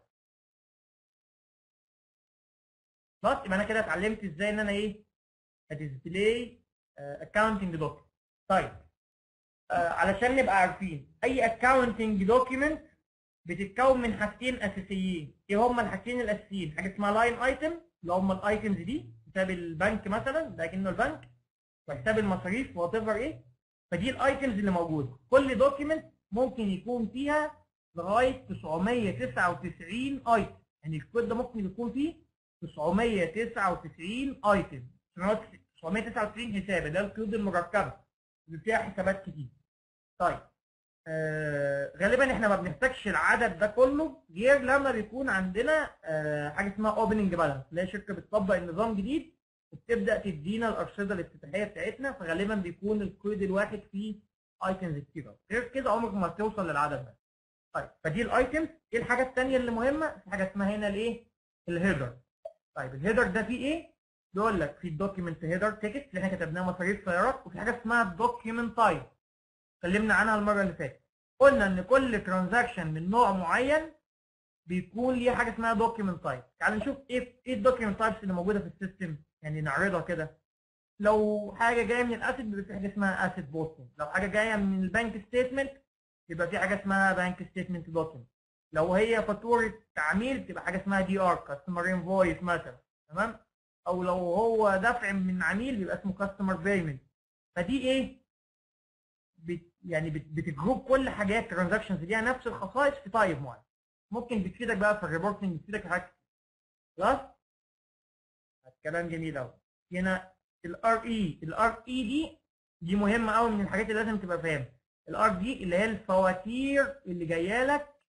خلاص يبقى انا كده اتعلمت ازاي ان انا ايه اديسبلاي اكونتنج دوكيمنت. طيب آه علشان نبقى عارفين اي اكونتنج دوكيمنت بتتكون من حاجتين اساسيين. ايه هما الحاجتين الاساسيين؟ حاجه اسمها لاين ايتم اللي هم الايتمز دي، حساب البنك مثلا ده كأنه البنك، وحساب المصاريف وات ايفر ايه. فدي الايتمز اللي موجوده. كل دوكيمنت ممكن يكون فيها لغايه تسعمية تسعة وتسعين ايتم، يعني الكود ده ممكن يكون فيه تسعمية تسعة وتسعين ايتم، تسعمية تسعة وتسعين حساب، ده الكود المركبه اللي فيها حسابات كتير. طيب آه غالبا احنا ما بنحتاجش العدد ده كله غير لما بيكون عندنا آه حاجه اسمها اوبننج بالانس، اللي هي شركه بتطبق النظام جديد وبتبدا تدينا الارصده الافتتاحيه بتاعتنا، فغالبا بيكون الكود الواحد فيه ايتمز كتير. غير كده عمرك ما توصل للعدد ده. طيب فدي الايتمز. ايه الحاجه الثانيه اللي مهمه؟ في حاجه اسمها هنا الايه؟ الهيدر. طيب الهيدر ده فيه ايه؟ بيقول لك في الدوكيمنت هيدر تيكت اللي احنا كتبناه مصاريف سيارات، وفي حاجه اسمها الدوكيمنت تايب اتكلمنا عنها المره اللي فاتت. قلنا ان كل ترانزاكشن من نوع معين بيكون ليه حاجه اسمها دوكيمنت تايب. تعال نشوف ايه ايه الدوكيمنت تايبس اللي موجوده في السيستم، يعني نعرضها كده. لو حاجه جايه من الاسيت بيبقى في حاجه اسمها اسيت بوستنج، لو حاجه جايه من البنك ستيتمنت يبقى في حاجه اسمها بنك ستيتمنت دوكيمنت، لو هي فاتوره تعميل تبقى حاجه اسمها دي ار كاستمر انفويس مثلا. تمام؟ او لو هو دفع من عميل بيبقى اسمه كاستمر بيمنت. فدي ايه؟ بت يعني بت بتجروب كل حاجات ترانزاكشنز ليها نفس الخصائص في تايب معين. ممكن بتفيدك بقى في الريبورتنج، بتفيدك في حاجات. خلاص؟ كلام جميل قوي. هنا الار اي، الار اي دي دي مهمه قوي، من الحاجات اللي لازم تبقى فاهمها. الار دي اللي هي الفواتير اللي جايه لك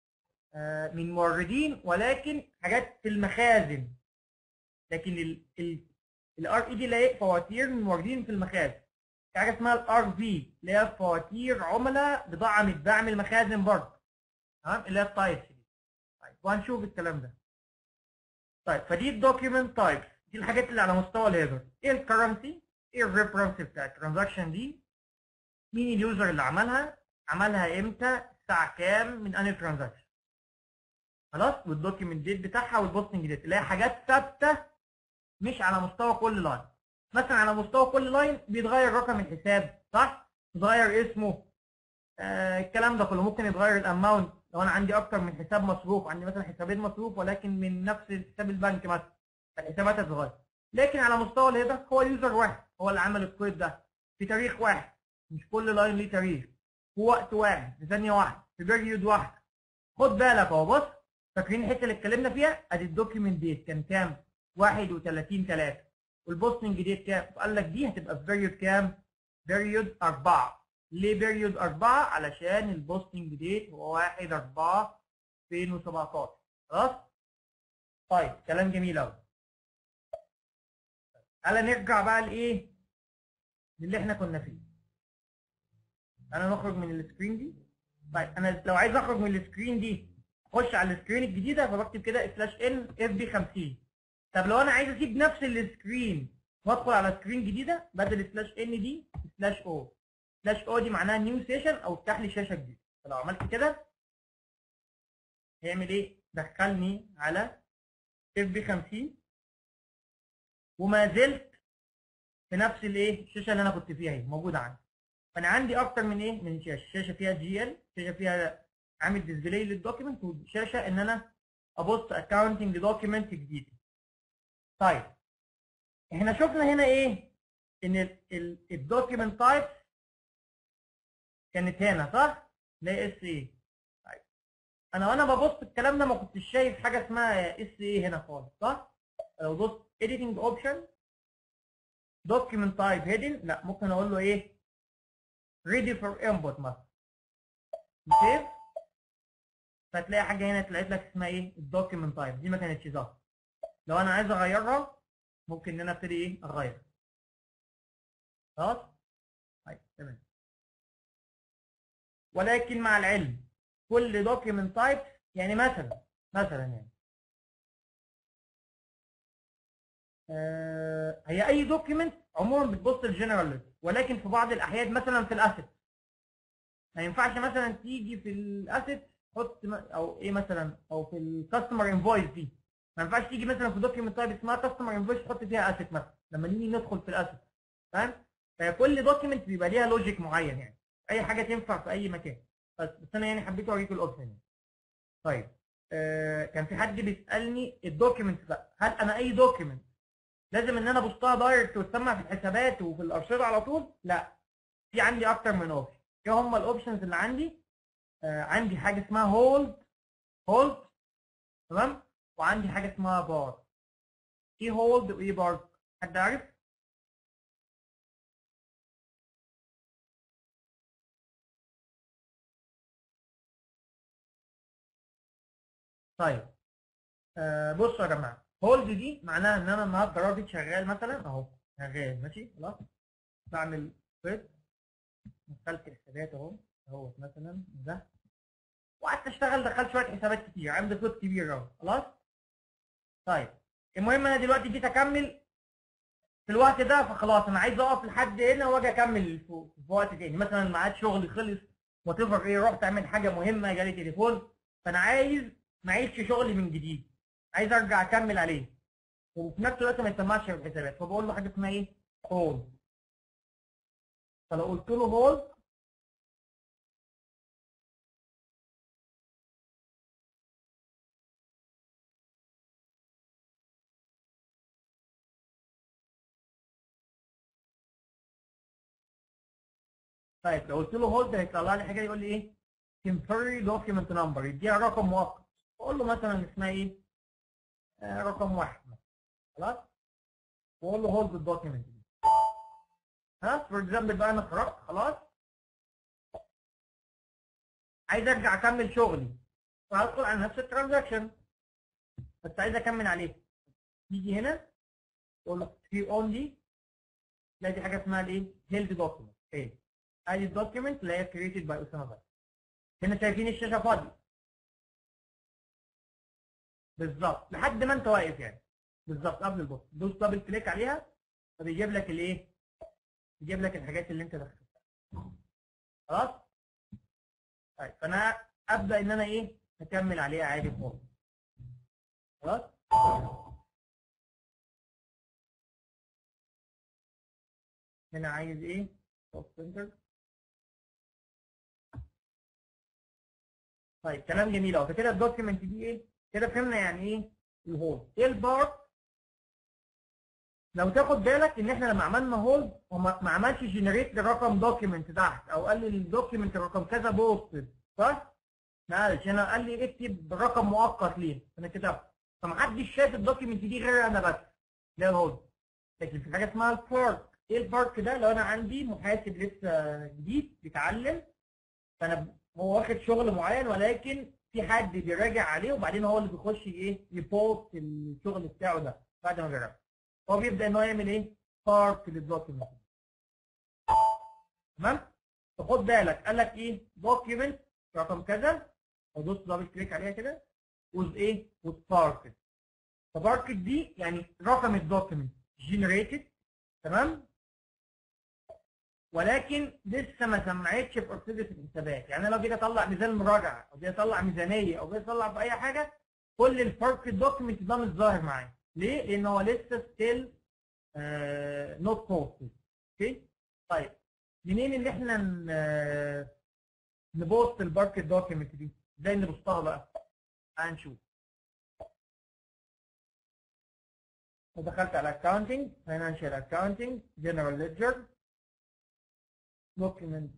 آه من موردين، ولكن حاجات في المخازن. لكن الار اي دي اللي هي فواتير من موردين في المخازن. في حاجه اسمها الار في اللي هي فواتير عملاء بضاعه متباعه من المخازن برضه، تمام، اللي هي التايبس دي. طيب وهنشوف الكلام ده. طيب فدي الدوكيومنت تايبس، دي الحاجات اللي على مستوى الهيدر. ايه الكرنسي؟ ايه الريفرنس بتاع الترانزاكشن دي؟ مين اليوزر اللي عملها؟ عملها امتى؟ الساعه كام؟ من انهي ترانزاكشن؟ خلاص. والدوكيومنت ديت بتاعها والبوستنج ديت اللي هي حاجات ثابته مش على مستوى كل لاين. مثلا على مستوى كل لاين بيتغير رقم الحساب، صح؟ بيتغير اسمه، آه الكلام ده كله. ممكن يتغير الاماونت لو انا عندي اكتر من حساب مصروف، عندي مثلا حسابين مصروف ولكن من نفس حساب البنك مثلا، الحسابات هتتغير. لكن على مستوى الهيدر هو اليوزر واحد هو اللي عمل الكود ده في تاريخ واحد، مش كل لاين ليه تاريخ، في وقت واحد، في ثانيه واحده، في بيريود واحد. خد بالك اهو، بص، فاكرين الحته اللي اتكلمنا فيها؟ ادي الدوكيومنت ديت كان كام؟ واحد وثلاثين ثلاثة، والبوستنج ديت كام؟ قال لك دي هتبقى في بيريود كام؟ بيريود أربعة. ليه بيريود أربعة؟ علشان البوستنج ديت هو واحد أربعة ألفين وسبعتاشر. خلاص؟ طيب كلام جميل قوي. تعالى نرجع بقى لايه؟ للي احنا كنا فيه. انا نخرج من السكرين دي. طيب انا لو عايز اخرج من السكرين دي اخش على السكرين الجديده، فبكتب كده سلاش ان اف بي خمسين. طب لو انا عايز اسيب نفس السكرين وادخل على سكرين جديده، بدل سلاش ان دي سلاش او. سلاش او دي معناها نيو سيشن او افتح لي شاشه جديده. فلو عملت كده هيعمل ايه؟ دخلني على اف بي خمسين وما زلت في نفس الايه؟ الشاشه اللي انا كنت فيها اهي موجوده عندي. فانا عندي اكتر من ايه؟ من شاشه، شاشه فيها جي ال، شاشه فيها عامل ديسبلاي للدوكيمنت، وشاشه ان انا ابص اكونتنج دوكيمنت جديد. طيب احنا شفنا هنا ايه؟ ان الدوكيمنت تايب كانت هنا، صح؟ اللي هي اس ايه. طيب انا وانا ببص الكلام ده ما كنتش شايف حاجه اسمها اس ايه هنا خالص، صح؟ لو دوست editing option document type heading، لا ممكن اقول له ايه؟ ready for input مثلا. سيف، فتلاقي حاجه هنا طلعت لك اسمها ايه؟ الدوكيمنت تايب دي ما كانتش ظاهره. لو انا عايز اغيرها ممكن ان انا ابتدي ايه؟ اغير. خلاص؟ طيب تمام. ولكن مع العلم كل دوكيمنت تايب، يعني مثلا مثلا يعني آه هي اي دوكيمنت عموما بتبص للجنرال ليست، ولكن في بعض الاحيان مثلا في الاسيت ما ينفعش مثلا تيجي في الاسيت تحط او ايه مثلا، او في الكاستمر انفويس دي ما ينفعش تيجي مثلا في دوكيمنت تايب اسمها كاستمر انفويس تحط فيها اسيت مثلا لما نيجي ندخل في الاسيت، فاهم؟ فكل دوكيمنت بيبقى ليها لوجيك معين، يعني اي حاجه تنفع في اي مكان. بس بس انا يعني حبيت اوريكم الاوبشن يعني. طيب آه كان في حد بيسالني الدوكيمنت بقى، هل انا اي دوكيمنت لازم ان انا ابصها دايركت وتسمع في الحسابات وفي الارشده على طول؟ لا، في عندي اكتر من اوبشن. ايه هم الاوبشنز اللي عندي؟ آه عندي حاجه اسمها هولد هولد تمام، وعندي حاجه اسمها بار. ايه هولد وايه بار؟ حد عارف؟ طيب آه بصوا يا جماعه، هولد دي معناها ان انا النهارده راجل شغال مثلا اهو، شغال ماشي خلاص، بعمل فيت، دخلت حسابات اهو اهو مثلا ده، وقعدت اشتغل، دخلت شويه حسابات كتير، عندي فلوس كبير اهو خلاص. طيب المهم انا دلوقتي جيت اكمل في الوقت ده، فخلاص انا عايز اقف لحد هنا واجي اكمل في في وقت تاني، مثلا ميعاد شغلي خلص، وات ايفر ايه، رحت اعمل حاجه مهمه جالي تليفون، فانا عايز ما اعيدش شغلي من جديد، عايز ارجع اكمل عليه وفي نفس الوقت ما يسمعش في الحسابات، فبقول له حاجه اسمها ايه؟ هولد. فلو قلت له هولد طيب لو قلت له هولد هيطلع لي حاجه يقول لي ايه؟ temporary document number، يديها رقم مؤقت، اقول له مثلا اسمها ايه؟ آه رقم واحد مثلا. خلاص، واقول له هولد الدوكيمنت دي. خلاص فور اكزامبل بقى انا خرجت خلاص، عايز ارجع اكمل شغلي، فهدخل على نفس الترانزاكشن بس عايز اكمل عليه. تيجي هنا تقول له في اونلي، تلاقي دي حاجه اسمها الايه؟ هيلد دوكيمنت. ايه؟ ادي الدوكيمنت اللي هي كريتد باي اسامه بس. هنا شايفين الشاشه فاضيه بالظبط لحد ما انت واقف يعني بالظبط قبل البوست. دوس دبل كليك عليها فبيجيب لك الايه؟ يجيب لك الحاجات اللي انت دخلتها. خلاص؟ طيب فانا ابدا ان انا ايه؟ هكمل عليها عادي خالص. خلاص؟ هنا عايز ايه؟ كوست سنتر. طيب كلام جميل اهو. فكده الدوكيمنت دي ايه؟ كده فهمنا يعني ايه الهولد. ايه البارت؟ لو تاخد بالك ان احنا لما عملنا هولد هو ما ما عملش جنريت لرقم دوكيمنت تحت او قال لي الدوكيمنت رقم كذا بوست صح؟ معلش هنا قال لي اكتب رقم مؤقت ليه؟ انا كتبت فمحدش شايف الدوكيمنت دي غير انا بس. ده الهولد. لكن في حاجه اسمها البارك. ايه البارك ده؟ لو انا عندي محاسب لسه جديد بيتعلم فانا هو واخد شغل معين ولكن في حد بيراجع عليه وبعدين هو اللي بيخش ايه؟ يبوست الشغل بتاعه ده بعد ما بيراجع. هو بيبدا ان هو يعمل ايه؟ بارك للدوكيمنت. تمام؟ فخد بالك قال لك ايه؟ دوكيمنت رقم كذا ادوس دبل كليك عليها كده وز ايه؟ وز باركت. فباركت دي يعني رقم الدوكيمنت جنريتد تمام؟ ولكن لسه ما سمعتش في ارصده الحسابات. يعني انا لو جيت اطلع ميزان مراجعه او جيت اطلع ميزانيه او جيت اطلع في اي حاجه كل الباركت دوكيمنت ده مش ظاهر معايا. ليه؟ لان هو لسه ستيل نوت بوستد. اوكي؟ طيب منين اللي احنا نبوست الباركت دوكيمنت دي؟ ازاي نبوستها بقى؟ تعال نشوف. دخلت على اكونتنج، فاينانشال اكونتنج، جنرال ليدجر، دوكيمنت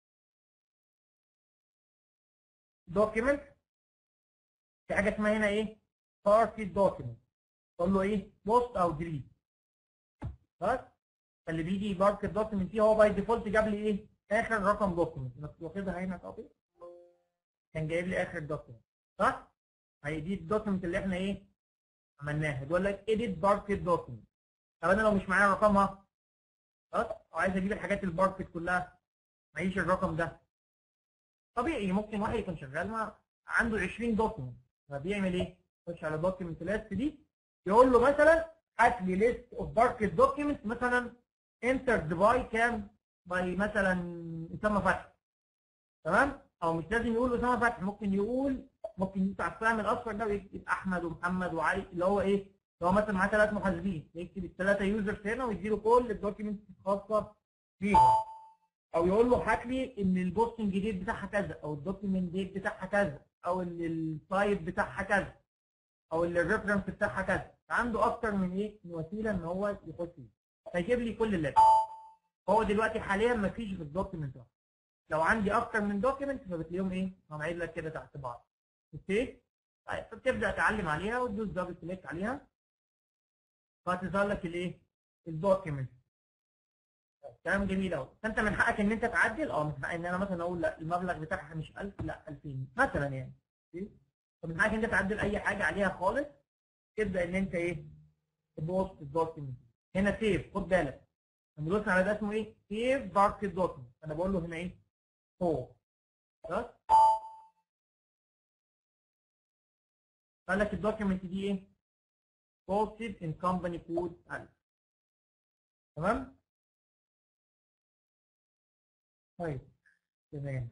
دوكيمنت في حاجه اسمها هنا ايه؟ باركت دوكيمنت. تقول له ايه؟ بوست او ديليت. خلاص؟ فاللي بيجي باركت دوكيمنت دي هو باي ديفولت جاب لي ايه؟ اخر رقم دوكيمنت. انا كنت واخدها هنا كوبي كان جايب لي اخر دوكيمنت صح؟ هي دي الدوكيمنت اللي احنا ايه؟ عملناها. بيقول لك اديت باركت دوكيمنت. طب انا لو مش معايا رقمها خلاص وعايز اجيب الحاجات الباركت كلها معيش الرقم ده. طبيعي ممكن واحد يكون شغال مع عنده عشرين دوكيمنت فبيعمل ايه؟ يخش على دوكيمنت ليست دي يقول له مثلا هات لي ليست اوف باركت دوكيمنت مثلا انترد باي كام؟ باي مثلا اسامه فتحي. تمام؟ او مش لازم يقول اسامه فتحي ممكن يقول ممكن يدفع السهم الاصفر ده ويكتب احمد ومحمد وعلي اللي هو ايه؟ اللي هو مثلا معاه ثلاث محاسبين يكتب الثلاثه يوزرز هنا ويديله كل الدوكيمنت الخاصه بيهم. او يقول له هات لي ان البوستنج ديت بتاعها كذا او الدوكيمنت ديت بتاعها كذا او ان السايت بتاعها كذا او ان الريفرنس بتاعها كذا. عنده اكتر من ايه؟ من وسيله ان هو يخش فيه فيجيب لي كل الليست. هو دلوقتي حاليا ما فيش في الدوكيمنت ده. لو عندي اكتر من دوكيمنت فبتلاقيهم ايه؟ مواعيد لك كده تحت بعض. اوكي؟ طيب فبتبدا تعلم عليها وتدوس دبل كليك عليها فهتظهر لك الايه؟ الدوكيمنت. كلام جميل قوي. فانت من حقك ان انت تعدل اه من حقك ان انا مثلا اقول لا المبلغ بتاعها مش ألف لا ألفين مثلا يعني. فمن حقك ان انت تعدل اي حاجه عليها خالص. تبدا ان انت ايه؟ تبوست الدوكيمنت. هنا سيف خد بالك لما دوسنا على ده اسمه ايه؟ سيف باركت دوكيمنت. انا بقول له هنا ايه؟ فور. خلاص؟ قال لك الدوكيمنت دي ايه؟ posted in company code ألف. تمام؟ طيب تمام.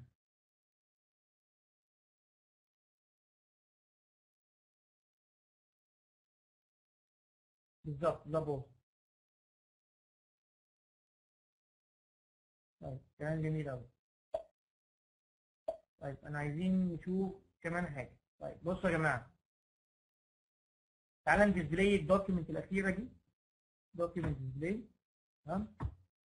بالظبط ده بوست. طيب كلام جميل قوي. طيب انا عايزين نشوف كمان حاجه. طيب بصوا يا جماعه تعالى نديسبلاي الدوكيمنت الاخيره دي. دوكيمنت ديسبلاي. تمام؟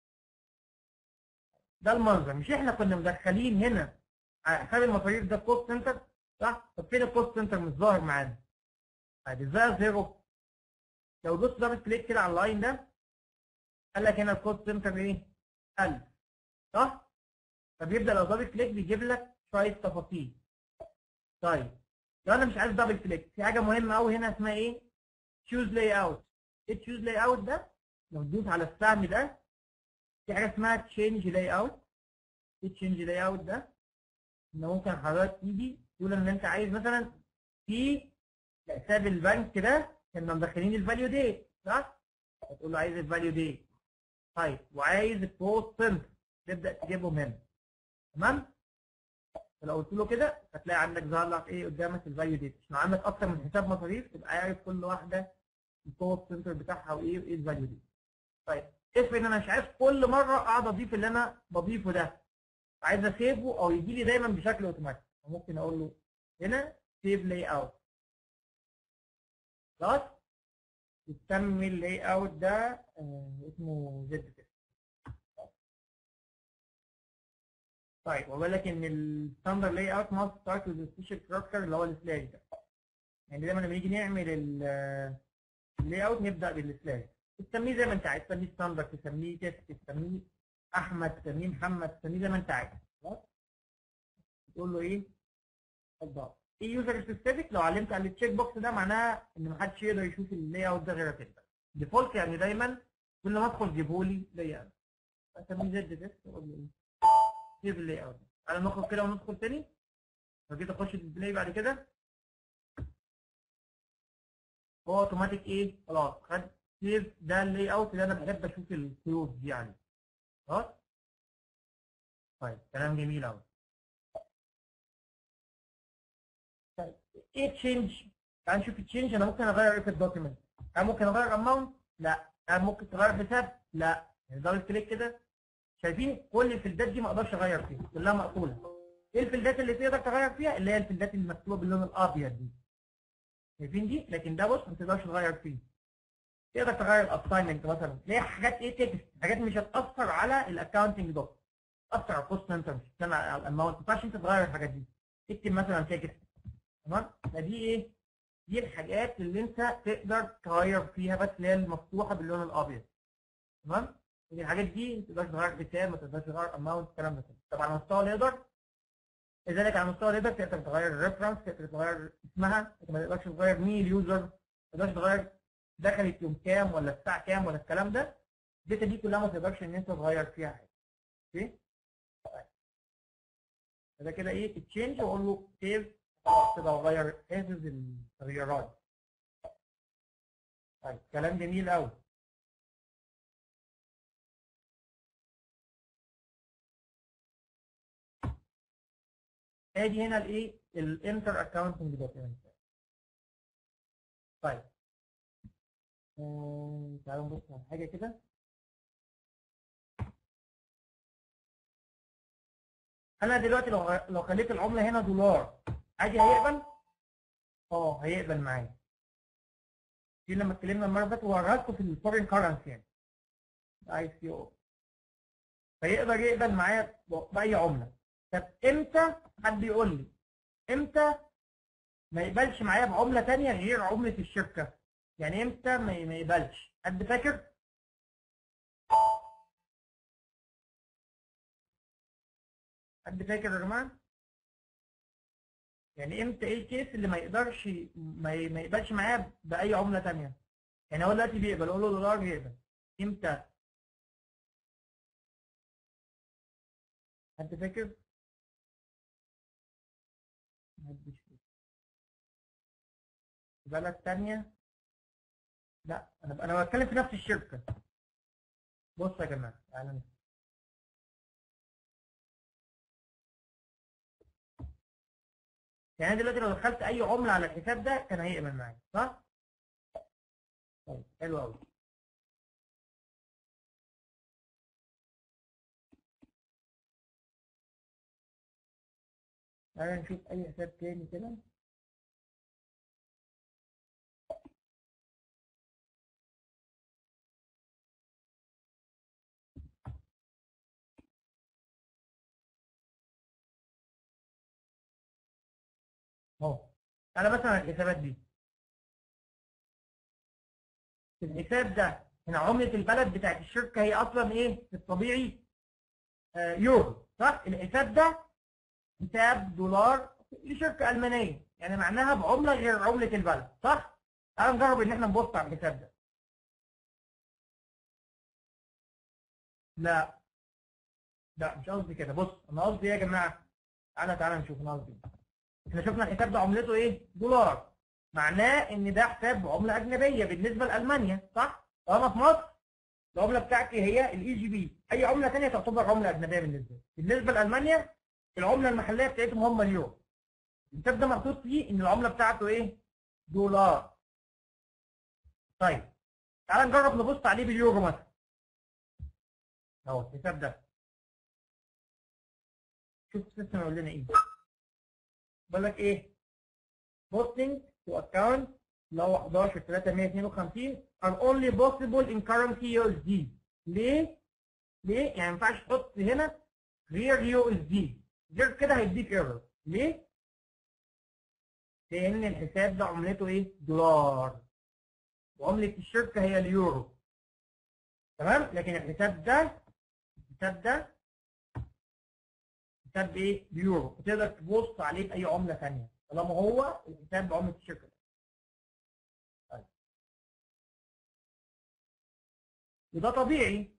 ده المنظر. مش احنا كنا مدخلين هنا على حساب المصاريف ده كوست سنتر صح؟ طب فين الكوست سنتر مش ظاهر معانا؟ طيب ازاي اظهره؟ لو دوست دبل كليك كده على اللاين ده قال لك هنا الكوست سنتر ايه؟ ألف صح؟ فبيبدا لو دبل كليك بيجيب لك شويه تفاصيل. طيب لو انا مش عايز دبل كليك في حاجه مهمه قوي هنا اسمها ايه؟ تشوز لاي اوت. ايه تشوز لاي اوت ده؟ لو تدوس على السهم ده في حاجه اسمها تشينج لاي اوت. ايه تشينج لاي اوت ده؟ ان ممكن حضرتك تيجي تقول ان انت عايز مثلا في حساب البنك ده كنا مدخلين الفاليو ديت صح؟ هتقول له عايز الفاليو ديت. طيب وعايز الكوست سنتر تبدا تجيبهم هنا تمام؟ فلو قلت له كده هتلاقي عندك ظهر لك ايه قدامك الفاليو ديت. عشان عندك اكتر من حساب مصاريف تبقى عارف كل واحده الكوست سنتر بتاعها وايه وايه الفاليو ديت. طيب افرض ان انا مش عايز كل مره اقعد اضيف اللي انا بضيفه ده، عايز اسيبه او يجي لي دايما بشكل اوتوماتيك، ممكن اقول له هنا سيف لاي اوت. خلاص يسمي اللاي اوت ده آه اسمه زد كده. طيب وبقول لك ان الستاندرد لاي اوت ماست ستارت وذ سبيشال كاركتر اللي هو السلاش ده. يعني دايما لما نيجي نعمل اللاي اوت نبدا بالسلاش. تسميه زي ما انت عايز، تسميه ستاندرد، تسميه تيست، تسميه احمد، تسميه محمد، تسميه زي ما انت عايز. خلاص تقول له ايه؟ اتفضل. ايه يوزر سبيسيفيك؟ لو علمت على التشيك بوكس ده معناها ان محدش يقدر يشوف اللاي اوت ده غيرك انت. ديفولت يعني دايما كل ما ادخل جيبه لي لاي اوت. اسميه زد تيست واقول له ايه؟ سيف اللاي اوت. تعالى نخرج كده وندخل تاني. لو جيت اخش الديسبلاي بعد كده هو اوتوماتيك ايه؟ خلاص خد سيف ده اللاي اوت اللي انا بحب اشوف الكيوز دي يعني. خلاص؟ طيب كلام جميل قوي. طيب ايه تشينج؟ تعال نشوف التشينج. انا ممكن اغير ايه في الدوكيمنت؟ انا ممكن اغير اماونت؟ لا. انا ممكن تغير حساب؟ لا. يعني دبل كليك كده شايفين كل الفيلدات دي ما اقدرش اغير فيها، كلها مقفوله. ايه الفيلدات اللي تقدر تغير فيها؟ اللي هي الفيلدات اللي مكتوبه باللون الابيض دي. شايفين دي؟ لكن ده بص ما تقدرش تغير فيه. تقدر تغير الاساينمنت مثلا، اللي هي حاجات ايه تكست، حاجات مش هتاثر على الاكونتنج دوك. تاثر على الكوست سنتر مش هتاثر على الاماونت، ما ينفعش انت تغير الحاجات دي. تكتب مثلا تكست تمام؟ فدي ايه؟ دي الحاجات اللي انت تقدر تغير فيها بس اللي هي المفتوحه باللون الابيض. تمام؟ دي الحاجات دي ما تقدرش تغير حساب، ما تقدرش تغير اماونت، الكلام ده كله. طبعا على مستوى الهيدر لذلك على مستوى الهيدر تقدر تغير الريفرنس، تقدر تغير اسمها، لكن ما تقدرش تغير مين اليوزر، ما تقدرش تغير دخلت يوم كام ولا الساعه كام ولا الكلام ده. الداتا دي كلها ما تقدرش ان انت تغير فيها حاجه. اوكي؟ طيب ده كده ايه التشينج، واقول له سيف. خلاص كده اغير حافظ التغييرات. طيب كلام جميل قوي. ادي هنا الايه؟ الانتر اكونتنج دوكيومنت. طيب آه، تعالوا نبص على حاجه كده. انا دلوقتي لو لو خليت العمله هنا دولار عادي هيقبل؟ اه هيقبل معايا. دي لما اتكلمنا المره اللي فاتت ووريها لكم في الفورين كرنسي يعني اي سي او، فيقدر يقبل معايا باي عمله. طب امتى؟ حد يقول لي امتى ما يقبلش معايا بعمله ثانيه غير عمله الشركه؟ يعني امتى ما ما يقبلش؟ حد فاكر؟ حد فاكر يا جماعه؟ يعني امتى ايه الكيس اللي ما يقدرش ما ي- ما يقبلش معايا باي عمله ثانيه؟ يعني هو دلوقتي بيقبل، اقول له دولار بيقبل امتى؟ حد فاكر؟ محدش فاكر. بلد ثانيه؟ لا انا انا بتكلم في نفس الشركه. بصوا يا جماعه تعالى نشوف. يعني أنا دلوقتي لو دخلت اي عمله على الحساب ده كان هيقبل معايا صح؟ طيب حلو قوي. تعالى نشوف اي حساب تاني كده. اهو تعالى مثلا الحسابات دي. في الحساب ده هنا عمله البلد بتاعت الشركه هي اصلا ايه في الطبيعي؟ آه يورو صح؟ الحساب ده حساب دولار لشركه المانيه. يعني معناها بعمله غير عمله البلد، صح؟ تعال نجرب ان احنا نبص على الحساب ده. لا لا مش قصدي كده، بص انا قصدي ايه يا جماعه؟ تعالى تعالى نشوف انا قصدي إيه. احنا شفنا الحساب ده عملته ايه؟ دولار. معناه ان ده حساب بعمله اجنبيه بالنسبه لالمانيا، صح؟ طالما في مصر العمله بتاعتي هي الاي جي بي، اي عمله ثانيه تعتبر عمله اجنبيه بالنسبه لي. بالنسبه لالمانيا العمله المحليه بتاعتهم هم اليورو. الكتاب ده محطوط فيه ان العمله بتاعته ايه؟ دولار. طيب تعال نجرب نبص عليه باليورو مثلا. اهو الحساب ده. شوف السيستم يقول لنا ايه. بيقول لك ايه؟ posting to account اللي هو حداشر تلاتة مية اتنين وخمسين are only possible in currency يو اس دي. ليه؟ ليه؟ يعني ما ينفعش تحط هنا غير يو اس دي، غير كده هيديك ايرور. ليه؟ لأن الحساب ده عملته إيه؟ دولار. وعملة الشركة هي اليورو. تمام؟ لكن الحساب ده الحساب ده حساب إيه؟ بيورو، وتقدر تبص عليه بأي عملة ثانية طالما هو الحساب بعملة الشركة. طيب. وده طبيعي.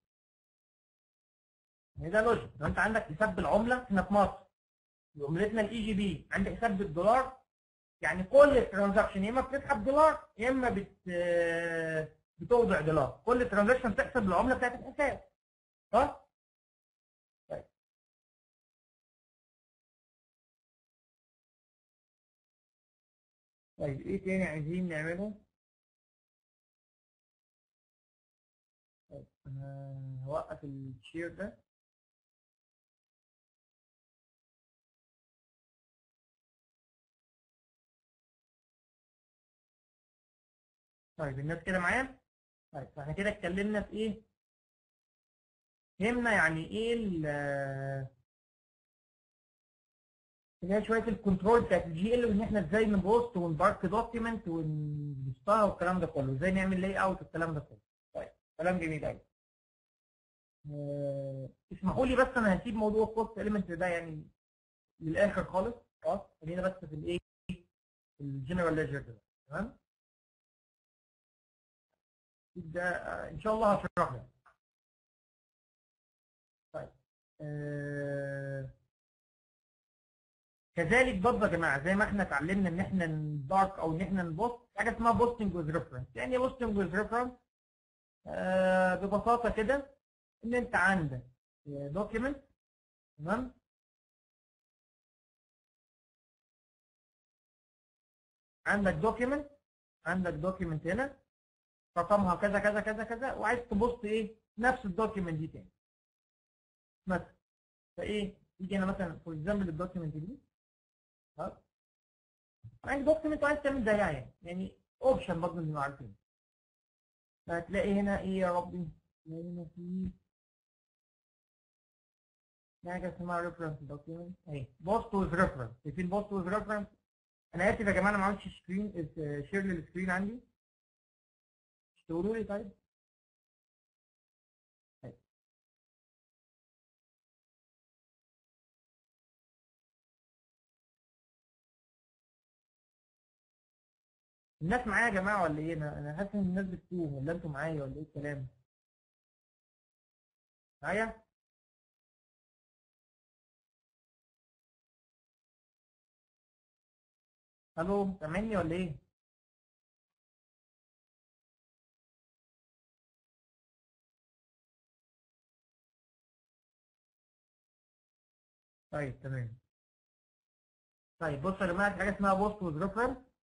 يعني ده لوجيك، لو أنت عندك حساب بالعملة إحنا في مصر وعملتنا الإي جي بي، عندك حساب بالدولار، يعني كل الترانزاكشن يا اما بتسحب دولار يا اما بت بتوضع دولار، كل ترانزاكشن بتحسب بالعمله بتاعت الحساب، صح؟ طيب طيب ايه تاني عايزين نعمله؟ طيب انا هوقف الشير ده. طيب الناس كده معايا؟ طيب فاحنا كده اتكلمنا في ايه؟ فهمنا يعني ايه ال اللي هي شويه الكنترول بتاعت الجي ال، وان احنا ازاي نبوست ونبارك دوكيمنت ونبوستها والكلام ده كله، ازاي نعمل لاي اوت والكلام ده كله. طيب كلام جميل قوي. آه، اسمحوا لي بس انا هسيب موضوع الكوست اليمنت ده يعني للاخر خالص، خلاص خلينا بس في الايه، في الجنرال ليجر ده. تمام؟ ده آه، ان شاء الله هشرح لك. طيب آه، كذلك برضه يا جماعه زي ما احنا اتعلمنا ان احنا ندارك او ان احنا نبوست، حاجه اسمها بوستنج ويز ريفرنس. يعني ايه بوستنج ويز ريفرنس؟ ببساطه كده ان انت عندك دوكيمنت، تمام؟ عندك دوكيمنت عندك دوكيمنت هنا رقمها كذا كذا كذا كذا، وعايز تبص ايه نفس الدوكيمنت دي تاني مثلا. فايه يجي انا مثلا فور اكزامبل الدوكيمنت دي، خلاص عندي دوكيمنت وعايز تعمل زيها يعني يعني اوبشن برضه نبقى عارفين. فهتلاقي هنا ايه يا ربي؟ تلاقي هنا في حاجه اسمها ريفرنس دوكيمنت اهي، بوست ويز ريفرنس. شايفين بوست ويز ريفرنس؟ انا اسف يا جماعه انا ما عملتش سكرين شير للسكرين عندي، تقولوا لي طيب؟ طيب. الناس معايا يا جماعه ولا ايه؟ انا انا حاسس ان الناس بتتوه، ولا انتوا معايا ولا ايه الكلام؟ معايا؟ الو سامعني ولا ايه؟ طيب تمام. طيب بصوا يا جماعه في حاجه اسمها بوست ويز ريفرنس.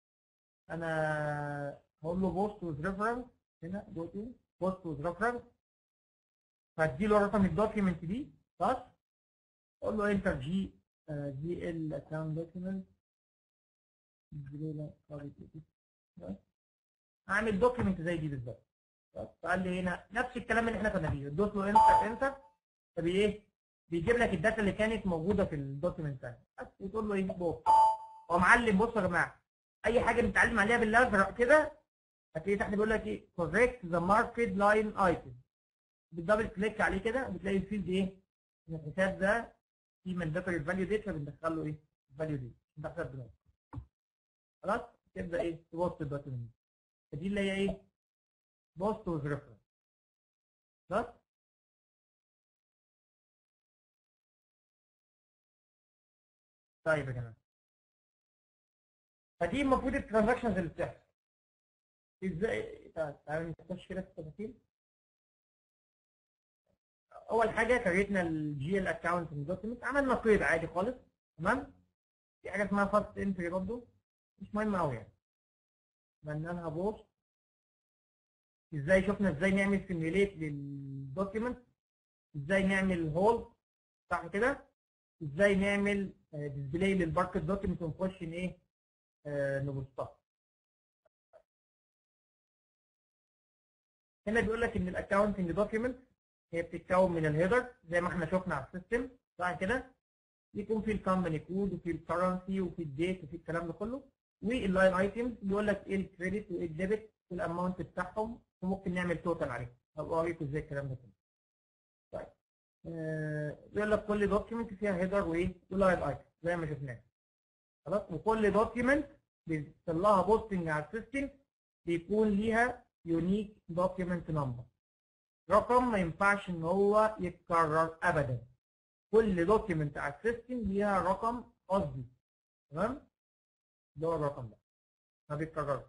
انا هقول له بوست ويز ريفرنس هنا دوتي بوست ويز ريفرنس، فهدي له رقم الدوكيمنت دي، خلاص؟ اقول له انتر جي جي ال اكونت دوكيمنت، هعمل دوكيمنت زي دي بالظبط. فقال لي هنا نفس الكلام اللي احنا كنا فيه، دوت له انتر انتر، طب ايه؟ بيجيب لك الداتا اللي كانت موجوده في الدوكيمنت ده، بس وتقول له ايه بوست. هو معلم، بصوا يا جماعه اي حاجه بنتعلم عليها بالازرق كده هتلاقي تحت بيقول لك ايه correct the market line item، بالدبل كليك عليه كده بتلاقي الفيلد ايه؟ ان الحساب ده في mandatory value date، فبندخل له ايه؟ الفاليو دي ندخل دلوقتي. خلاص تبدا ايه تبوست الدوكيمنت دي اللي هي ايه بوست وذ ريفرنس. خلاص طيب يا جماعه فدي المفروض الترانزاكشنز اللي بتحصل ازاي. تعالى نخش كده في التفاصيل. اول حاجه كريتنا الجي ال اكونت دوكيمنت عملنا قيد عادي خالص تمام. في حاجه اسمها فاست انتري برضه مش مهم قوي يعني. عملنا لها بوست. ازاي شفنا ازاي نعمل سيميوليت للدوكيمنت، ازاي نعمل هولد صح كده، ازاي نعمل ديسبلاي للبارك دوكيمنت ونخش ان ايه آه نبوستها. هنا بيقول لك ان الاكونتنج دوكيمنت هي بتتكون من الهيدر زي ما احنا شفنا على السيستم صح كده، يكون في الكومباني كود وفي الكرنسي وفي الديت وفي الكلام ده كله، واللاين ايتمز بيقول لك ايه الكريدت وايه الديبت والاماونت بتاعهم وممكن نعمل توتال عليهم. هبقى اوريكم ازاي الكلام ده كله. طيب آه بيقول لك كل دوكيمنت فيها هيدر وايه ولاين ايتم زي ما شفناه خلاص، وكل دوكيمنت بيحصل لها بوستنج على السيستم بيكون ليها يونيك دوكيمنت نمبر، رقم ما ينفعش ان هو يتكرر ابدا. كل دوكيمنت على السيستم ليها رقم خاص بيه تمام، اللي هو الرقم ده ما بيتكررش.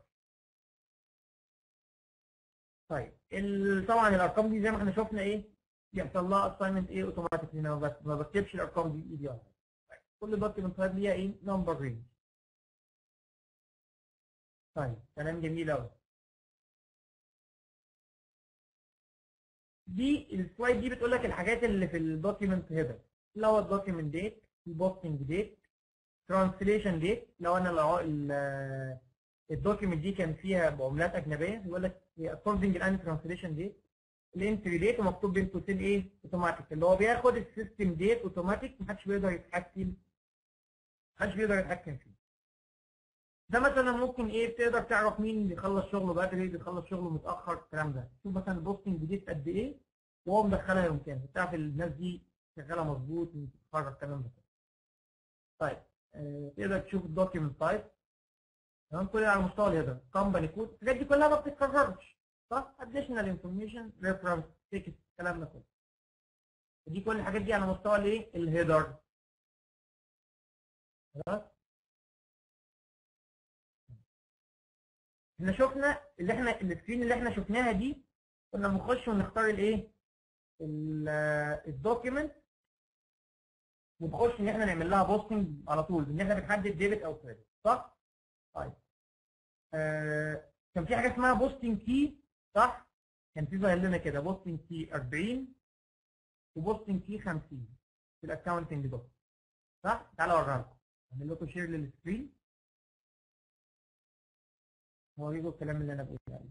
طيب ال- طبعا الارقام دي زي ما احنا شفنا ايه بيحصل لها اساينمنت ايه اوتوماتيكلي، انا بس ما بكتبش الارقام دي بايدي واحده. طيب كل دوكيمنت ليها ايه نمبر رينج. طيب كلام جميل قوي. دي السلايد دي بتقول لك الحاجات اللي في الدوكيمنت هيدر اللي هو الدوكيمنت ديت، البوستنج ديت، ترانسليشن ديت لو انا لو ال- الدوكيمنت دي كان فيها بعملات اجنبيه يقول لك اكوردنج الان ترانسليشن ديت، الانتري ديت ومكتوب بين قوسين ايه اوتوماتيك اللي هو بياخد السيستم ديت اوتوماتيك محدش بيقدر يتحكم محدش بيقدر يتحكم فيه. ده مثلا ممكن ايه بتقدر تعرف مين بيخلص شغله بدري بيخلص شغله متاخر الكلام ده. شوف مثلا البوستنج ديت قد ايه وهو مدخلها يوم كام تعرف الناس دي شغاله مظبوط وبتتخرج الكلام ده. طيب آه، تقدر تشوف الدوكيمنت تايب تمام كل على مستوى الهيدر كومباني كود الحاجات دي كلها ما بتتكررش صح، اديشنال انفورميشن ريفرنس تيكت الكلام ده كله. دي كل الحاجات دي على مستوى الايه الهيدر خلاص. احنا شفنا اللي احنا السكرين اللي احنا شفناها دي كنا بنخش ونختار الايه الدوكيمنت ونخش ان احنا نعمل لها بوستنج على طول ان احنا بنحدد ديبت او كريدت صح؟ طيب آه كان في حاجه اسمها بوستنج كي صح؟ كان في ظاهر لنا كده بوستنج كي أربعين وبوستنج كي خمسين في الاكونتنج دوت صح؟ تعالوا اوريها لكم. اعمل لكم شير للسكرين واوريكم الكلام اللي انا بقوله عليه.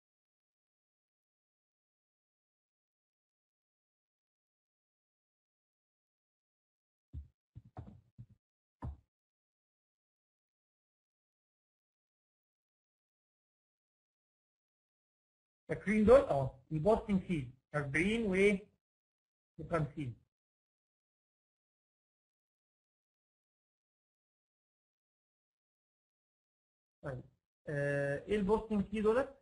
فاكرين دول؟ اه البوستنج كي أربعين وايه؟ و50. طيب آه ايه البوستنج كي دولت؟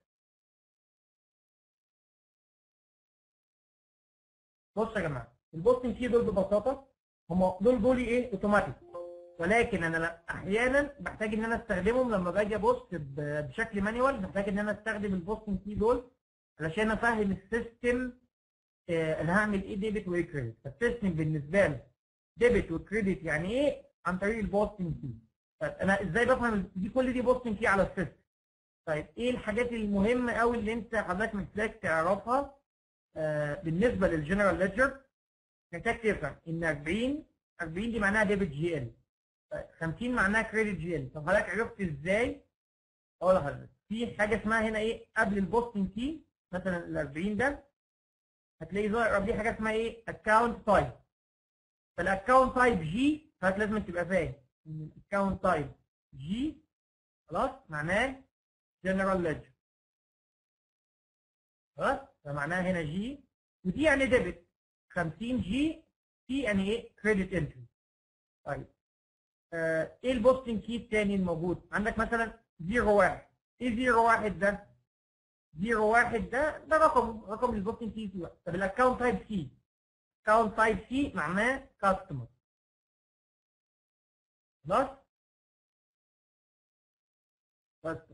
بصوا يا جماعه البوستنج كي دول ببساطه هم دول دول ايه اوتوماتيك، ولكن انا لا- احيانا بحتاج ان انا استخدمهم لما باجي ابوست ب- بشكل مانيوال بحتاج ان انا استخدم البوستنج كي دول علشان افهم السيستم آه، انا هعمل ايه ديبت وايه كريدت. فالسيستم بالنسبه لي ديبت وكريدت يعني ايه عن طريق البوستنج كي. طيب انا ازاي بفهم دي كل دي بوستنج كي على السيستم. طيب ايه الحاجات المهمه قوي اللي انت حضرتك محتاج تعرفها آه، بالنسبه للجنرال ليدجر. محتاج تفهم ان أربعين أربعين دي معناها ديبت جي ال، خمسين معناها كريدت جي ال. طب حضرتك عرفت ازاي؟ اقول لحضرتك في حاجه اسمها هنا ايه قبل البوستنج كي مثلا ال أربعين ده هتلاقي ظاهر قبليه حاجه اسمها ايه اكونت تايب. فالاكونت تايب جي فانت لازم تبقى فاهم ان الاكونت تايب جي خلاص معناه جنرال ليدجر خلاص، فمعناها هنا جي ودي يعني ديبت. خمسين جي سي يعني ايه كريدت انتري. طيب آه ايه البوستنج كي الثاني الموجود؟ عندك مثلا صفر واحد. ايه صفر واحد ده؟ صفر واحد ده ده رقم رقم البوستنج كي. طب الاكونت تايب سي. اكونت تايب سي معناه كاستمر. خلاص؟ كاستمر.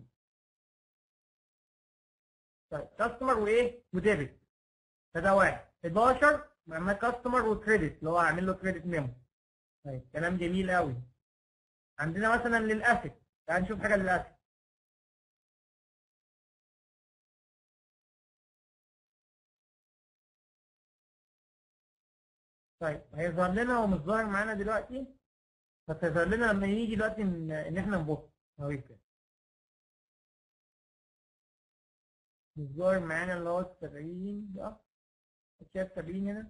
طيب كاستمر وايه؟ وديبت. فده واحد. حداشر معناه كاستمر وكريدت اللي هو هعمل له كريدت ميمو. طيب كلام جميل قوي. عندنا مثلا للاسيت. تعال نشوف حاجه للاسيت. طيب هيظهر لنا، هو مش ظاهر معانا دلوقتي بس هيظهر لنا لما يجي دلوقتي ان ان احنا نبص. اهو كده مش ظاهر معانا اللي هو ال سبعين ده. شايف سبعين هنا؟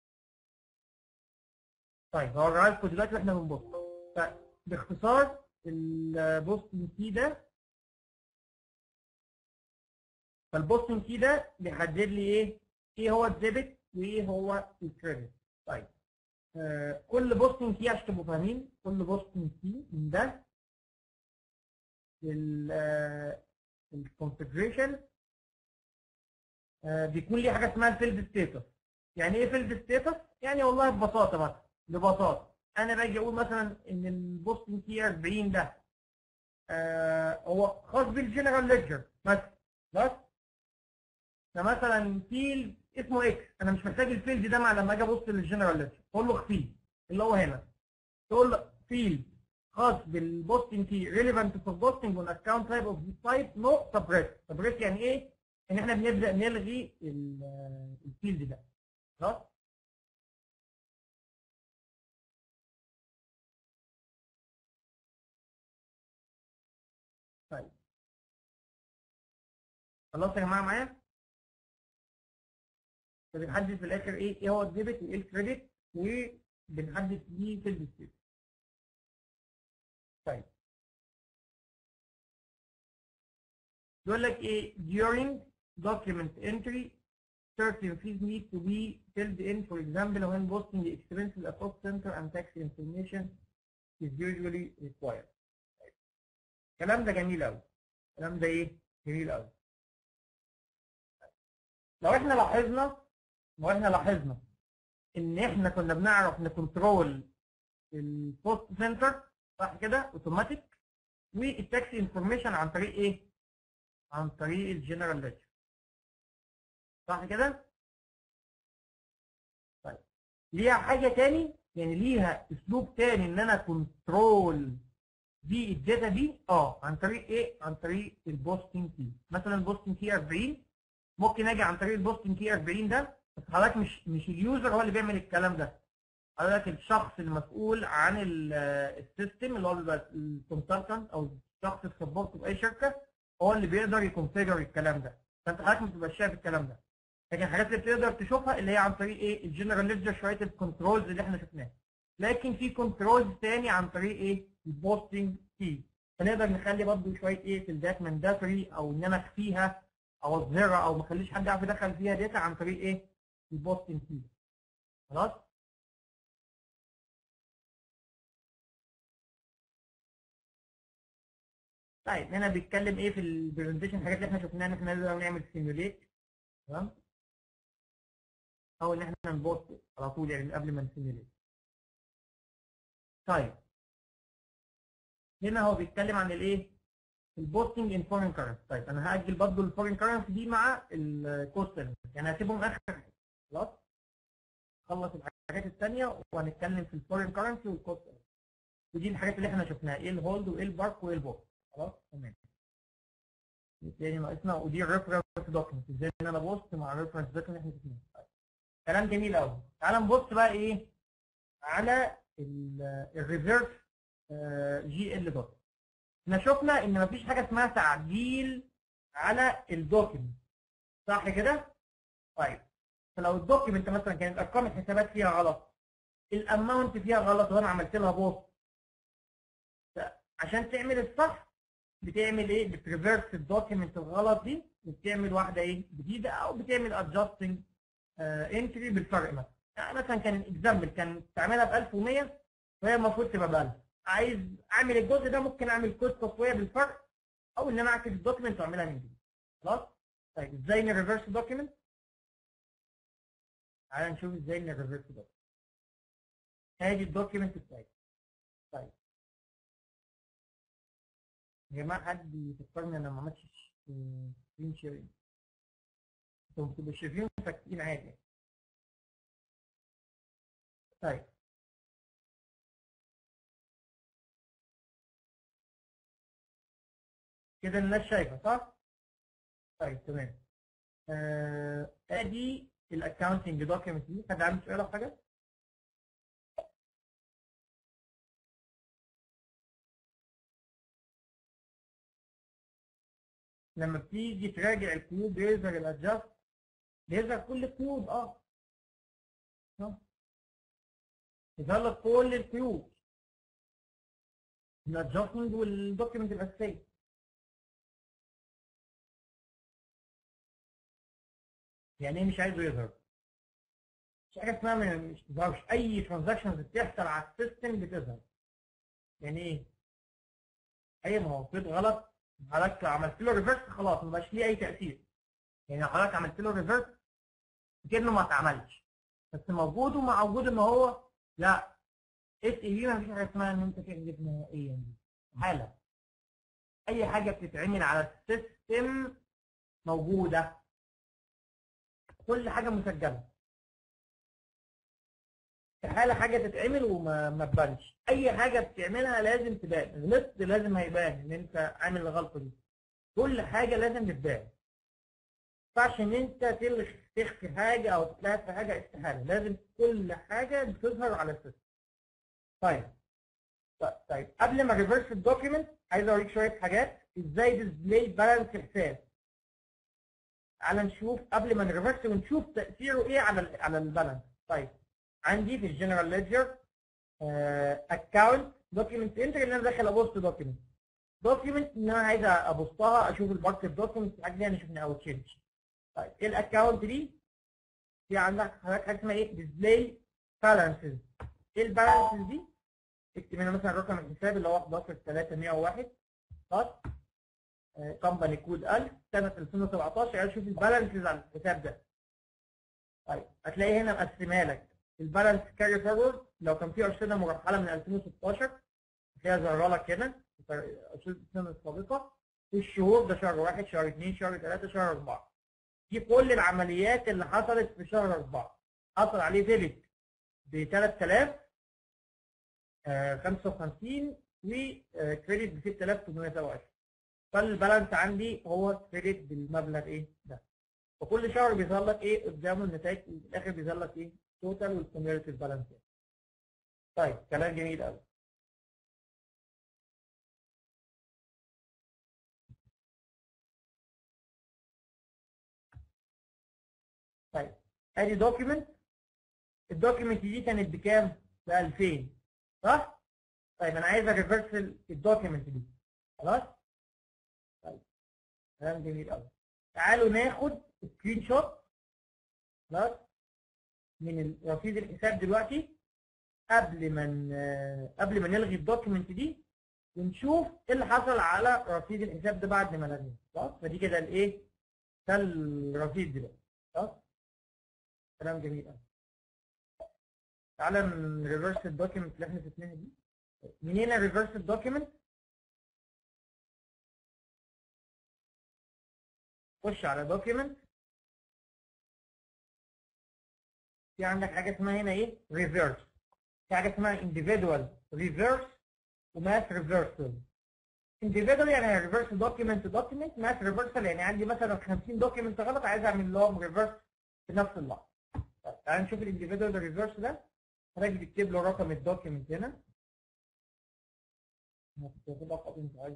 طيب هوريها لكم دلوقتي واحنا بنبص. طيب باختصار البوستنج كي ده، فالبوستنج كي ده بيحدد لي ايه؟ ايه هو الديبت وايه هو الكريدت. طيب آه كل بوستنج كي عشان تبقوا فاهمين، كل بوستنج كي من ده الكونفجريشن آه بيكون ليه حاجه اسمها الفيلد ستيتس. يعني ايه فيلد ستيتس؟ يعني والله ببساطه مثلا ببساطه انا باجي اقول مثلا ان البوستنج كي أربعين ده آه هو خاص بالجنرال ليدجر مثلا. بس فمثلا فيلد اسمه اكس، انا مش محتاج الفيلد ده مع لما اجي ابص للجنرال ليدجر. اقول له اخفيه اللي هو هنا. تقول له فيلد خاص بالبوستنج كي ريليفانت فور بوستنج اون اكونت تايب اوف ذيس تايب نو سبريس. سبريس يعني ايه؟ ان احنا بنبدا نلغي الفيلد ده. خلاص؟ طيب خلاص يا جماعه معايا؟ فبنحدد في الاخر ايه؟ ايه هو الديبت وايه الكريدت وبنحدد فيه فيلد ستيت. طيب بيقول لك ايه؟ during document entry certain fees need to be filled in. For example, when posting the expenses, a cost center and tax information is usually required. الكلام ده جميل قوي. الكلام ده ايه؟ جميل قوي. لو احنا لاحظنا لو احنا لاحظنا ان احنا كنا بنعرف نكنترول البوست سنتر صح كده اوتوماتيك، والتاكس انفورميشن عن طريق ايه؟ عن طريق الجنرال ليدجر. صح كده؟ طيب ليها حاجه تاني؟ يعني ليها اسلوب تاني ان انا كنترول دي الداتا دي اه عن طريق ايه؟ عن طريق البوستنج كي. مثلا البوستنج كي أربعين ممكن اجي عن طريق البوستنج كي أربعين ده، بس حضرتك مش مش اليوزر هو اللي بيعمل الكلام ده. حضرتك الشخص المسؤول عن السيستم اللي هو بيبقى الكونسلتنت او الشخص السبورت في اي شركه هو اللي بيقدر يكونفيجر الكلام ده. فانت حضرتك ما بتبقاش شايف الكلام ده. لكن الحاجات اللي بتقدر تشوفها اللي هي عن طريق ايه؟ الجنرال ليدجر، شويه الكنترولز اللي احنا شفناها. لكن في كنترولز تاني عن طريق ايه؟ البوستنج كي. فنقدر نخلي برضه شويه ايه في الداتا مانداتوري او ان انا اخفيها او اظهرها او ما اخليش حد يعرف يدخل فيها داتا عن طريق ايه؟ البوستنج كي. خلاص؟ طيب هنا بيتكلم ايه في البرزنتيشن؟ الحاجات اللي احنا شفناها ان احنا نقدر نعمل سيميوليت. تمام؟ او ان احنا نبوست على طول يعني قبل ما نسيميوليت. طيب هنا هو بيتكلم عن الايه؟ البوستنج ان فورين كرنسي. طيب انا هاجل برضه الفورين كرنسي دي مع الكوست يعني هسيبهم اخر حاجه. خلاص؟ خلص الحاجات الثانيه وهنتكلم في الفورين كرنسي والكوست. ودي الحاجات اللي احنا شفناها، ايه الهولد وايه البارك وايه البوست. خلاص؟ تمام. تاني ناقصنا ودي الريفرنس دوكيمنت، ازاي ان انا بوست مع الريفرنس دوكيمنت احنا شفناه. كلام جميل قوي. تعال نبص بقى ايه؟ على الريفيرس جي ال دوت. احنا شفنا ان مفيش حاجه اسمها تعديل على الدوكيمنت صح كده؟ طيب فلو الدوكيمنت مثلا كانت ارقام الحسابات فيها غلط، الاماونت فيها غلط وانا عملت لها بوست، عشان تعمل الصح بتعمل ايه؟ بتريفيرس الدوكيمنت الغلط دي وبتعمل واحده ايه؟ جديده او بتعمل ادجستنج انتري بالفرق. مثلا يعني مثلا كان الاكزامبل كان تعملها ب ألف ومية وهي المفروض تبقى ب ألف. عايز اعمل الجزء ده ممكن اعمل كود تصوير بالفرق، او ان انا اعكس الدوكيمنت واعملها من جديد. خلاص؟ طيب ازاي نريفرس دوكيمنت؟ تعالى نشوف ازاي نريفرس دوكيمنت. ادي الدوكيمنت بتاعتي. طيب يا جماعه حد يفكرني انا ما عملتش سكرين شيرنج. انتوا بتبقوا شايفين فاكرين عادي. طيب كده الناس شايفه صح؟ طيب تمام. آه، ادي الاكونتنج دوكيمنت دي. حد عنده سؤال او حاجه؟ لما بتيجي تراجع القيود بيظهر الادجست، بيظهر كل القيود. اه اه يظهر لك كل القيود، الادجستنج والدوكيمنت الاساسيه. يعني ايه مش عايزه يظهر؟ مش حاجه اسمها من- مش تظهرش. اي ترانزاكشنز بتحصل على السيستم بتظهر. يعني ايه؟ اي ما هو كود غلط حضرتك عملت له ريفرس خلاص ما بقاش ليه اي تاثير. يعني لو حضرتك عملت له ريفرس كانه ما اتعملش، بس موجود ومع وجود ان هو لا اس اي بي ما فيش حاجه اسمها ان انت تحذف نهائيا دي حاله. اي حاجه بتتعمل على السيستم موجوده، كل حاجه مسجله. استحاله حاجه تتعمل وما ما تبانش. اي حاجه بتعملها لازم تبان، غلطت لازم هيبان ان انت عامل الغلطه دي. كل حاجه لازم تتبان. ما ينفعش ان انت تلغي تخفي حاجه او تتلهى في حاجه، استحاله. لازم كل حاجه بتظهر على السيستم. طيب طيب قبل ما ريفرس الدوكيمنت عايز اوريك شويه حاجات ازاي ديسبلاي بالانس حساب. تعال نشوف قبل ما نريفرس ونشوف تاثيره ايه على ال على البالانس. طيب عندي في الجنرال ليدجر اكونت دوكيمنت انتر ان انا داخل ابوست دوكيمنت. دوكيمنت ان انا عايز ابوستها اشوف البارت دوكيمنت الحاجه دي انا شفنا او تشينج. طيب ايه الاكونت دي؟ في عندك حاجه اسمها ايه؟ ديسبلاي بالانسز. ايه البالانسز دي؟ اكتب هنا مثلا رقم الحساب اللي هو احد عشر ثلاثمائة وواحد خلاص. كومباني كود ألف سنه ألفين وسبعتاشر. عايز اشوف البالانسز على الحساب ده. طيب هتلاقي هنا مقسمها لك البالانس كاري فورورد. لو كان في ارصده مرحله من ألفين وستاشر هتلاقيها ظاهره لك هنا ارصده السنه السابقه. الشهور ده شهر واحد، شهر اثنين، شهر ثلاثه، شهر اربعه. دي كل العمليات اللي حصلت في شهر اربعه. حصل عليه ديبت ب ثلاثة آلاف وخمسة وخمسين وكريدت ب ستة آلاف وثمانمائة وسبعة وعشرين. فالبالانس عندي هو كريدت بالمبلغ ايه ده. وكل شهر بيظهر لك ايه قدامه النتائج في الاخر بيظهر لك ايه توتال والكوميوليتيف بالانس. طيب كلام جميل قوي. طيب ادي دوكيمنت. الدوكيمنت دي كانت بكام؟ ب ألفين صح؟ طيب انا عايز اريفرس الدوكيمنت دي. خلاص؟ طيب كلام جميل قوي. تعالوا ناخد سكرين شوت خلاص من رصيد الحساب دلوقتي قبل ما قبل ما نلغي الدوكيمنت دي ونشوف ايه اللي حصل على رصيد الحساب ده بعد ما لغيناه. خلاص؟ فدي كده الايه؟ ده الرصيد دلوقتي. خلاص؟ كلام جميل قوي. تعالى نريفرس الدوكيمنت اللي احنا شفناها دي. منين ريفرس الدوكيمنت؟ خش على دوكيمنت. في عندك حاجه اسمها هنا ايه؟ ريفرس. في حاجه اسمها individual ريفرس وماس ريفرسال. individual يعني ريفرس دوكيمنت دوكيمنت، ماس ريفرسال يعني عندي مثلا خمسين دوكيمنت غلط عايز اعمل لهم ريفرس في نفس اللحظه. طيب تعالى نشوف الانديفيدوال ريفرس ده. حضرتك بتكتب له رقم الدوكيمنت هنا. هتكتب لك انت عايز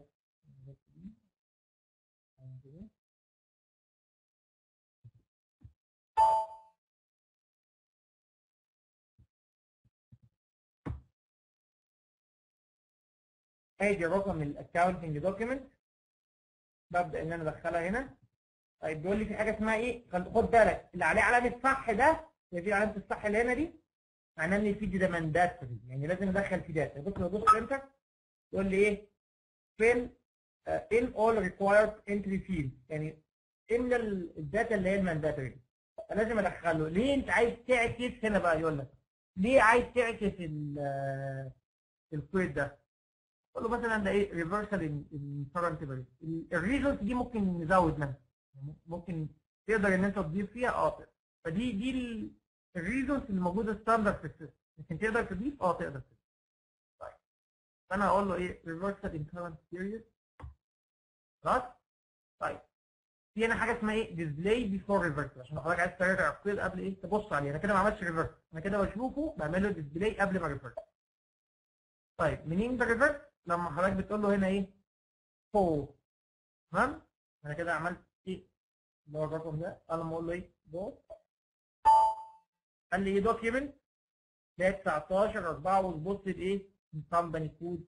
ادي رقم الاكونتنج دوكيمنت. ببدا ان انا ادخلها هنا. طيب بيقول لي في حاجه اسمها ايه؟ خد بالك اللي عليه علامه صح ده، في علامه الصح اللي هنا دي معناه ان الفيديو ده مانداتوري، يعني لازم ادخل فيه داتا. بص لو دوست انتر يقول لي ايه؟ fill uh, in all required entry fields، يعني املى الداتا اللي هي المانداتوري. لازم ادخله. ليه انت عايز تعكس هنا بقى؟ يقول لك ليه عايز تعكس الكويت ده؟ قول له مثلا ده ايه؟ ريفرسال ان كرنت فاليو. الريزلت دي ممكن نزود منها، ممكن تقدر ان انت تضيف فيها اه. فدي دي الريزلت اللي موجوده ستاندرد في السيستم، لكن تقدر تضيف اه تقدر تضيف. طيب فانا هقول له ايه؟ ريفرسال ان كرنت بيريود. خلاص؟ طيب في هنا حاجه اسمها ايه؟ ديسبلاي بيفور ريفرسال، عشان حضرتك عايز تراجع الكود قبل ايه؟ تبص عليه. انا كده ما عملتش ريفرس، انا كده بشوفه بعمل له ديسبلاي قبل ما ريفرس. طيب منين ده ريفرس؟ لما حضرتك بتقول له هنا ايه؟ فور. تمام؟ انا كده عملت ايه؟ اللي هو الرقم ده. انا لما اقول له ايه؟ دوت، قال لي ايه؟ دوكيمنت ده تسعتاشر اربعة وتبص بايه؟ كمباني كود.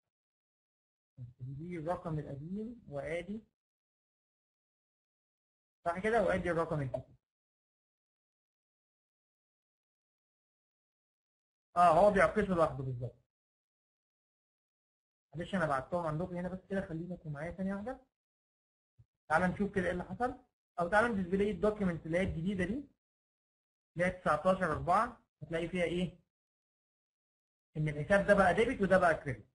دي الرقم القديم وادي، صح كده؟ وادي الرقم الجديد. اه هو بيعكسه لوحده بالظبط. معلش انا بعتهم عندكم هنا بس كده، خليكم معايا ثانيه واحده. تعال نشوف كده ايه اللي حصل، او تعال نديسبلاي الدوكيمنت اللي هي الجديده دي اللي هي تسعتاشر اربعة. هتلاقي فيها ايه؟ ان الحساب ده بقى ديبت وده بقى كريدت.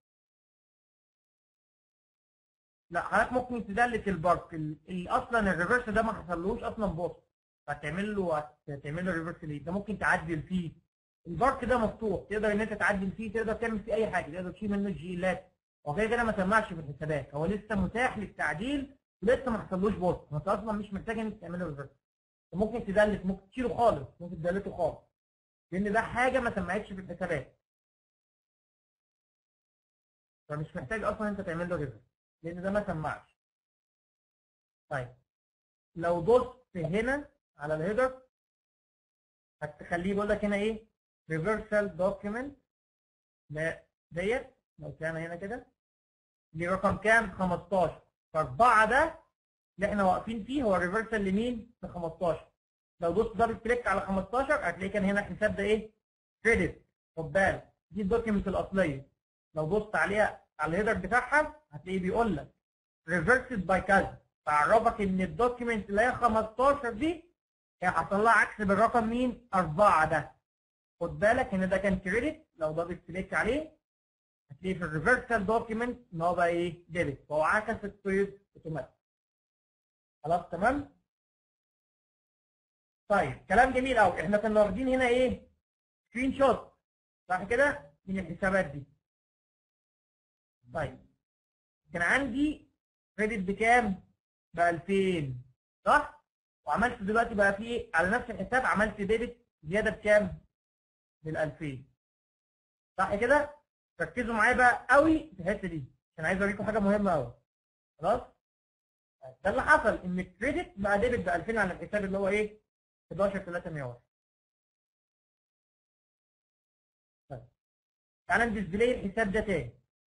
لا حضرتك ممكن تدلت البارك اللي اصلا الريفرس ده ما حصلوش اصلا بوست، هتعمل له هتعمل له ريفرس ليه؟ ده ممكن تعدل فيه. البارك ده مفتوح، تقدر ان انت تعدل فيه، تقدر تعمل فيه اي حاجه، تقدر تشيل منه الجيلات. هو كده كده ما سمعش في الحسابات، هو لسه متاح للتعديل ولسه ما حصلوش بوست، انت اصلا مش محتاج ان انت تعمل له ريفرس. ممكن تدلت، ممكن تشيله خالص، ممكن تدلته خالص، لان ده حاجه ما سمعتش في الحسابات، فمش محتاج اصلا انت تعمل له ريفرس لان ده ما سمعش. طيب لو دوست هنا على الهيدر هتخليه بيقول لك هنا ايه؟ ريفرسال دوكيمنت ديت. لو كان هنا كده دي رقم كام؟ خمستاشر. فاربعه ده اللي احنا واقفين فيه هو ريفرسال لمين؟ ل خمستاشر. لو دوست دبل كليك على خمستاشر هتلاقي كان هنا الحساب ده ايه؟ كريدت. خد بالك دي الدوكيمنت الاصليه، لو دوست عليها على الهيدر بتاعها هتلاقيه بيقول لك ريفرسد باي كذا، فعرفك ان الدوكيمنت اللي هي خمستاشر دي هي حصل لها عكس بالرقم مين؟ اربعه ده. خد بالك ان ده كان كريدت، لو دبل كليك عليه هتلاقيه في الريفرسال دوكيمنت ان هو بقى ايه؟ ديبت، فهو عكس الكويز اوتوماتيك. خلاص تمام؟ طيب كلام جميل قوي. احنا كنا واخدين هنا ايه؟ سكرين شوت صح كده؟ من الحسابات دي. طيب كان عندي كريدت بكام؟ ب الفين صح؟ وعملت دلوقتي بقى في ايه؟ على نفس الحساب عملت ديبت زياده بكام؟ بال الفين صح كده؟ ركزوا معايا بقى قوي في الحته دي عشان عايز اوريكم حاجه مهمه قوي. خلاص؟ ده اللي حصل ان الكريدت بقى ديبت ب الفين على الحساب اللي هو ايه؟ حداشر تلاتمية وواحد. طيب تعالى نديسبلاي الحساب ده تاني.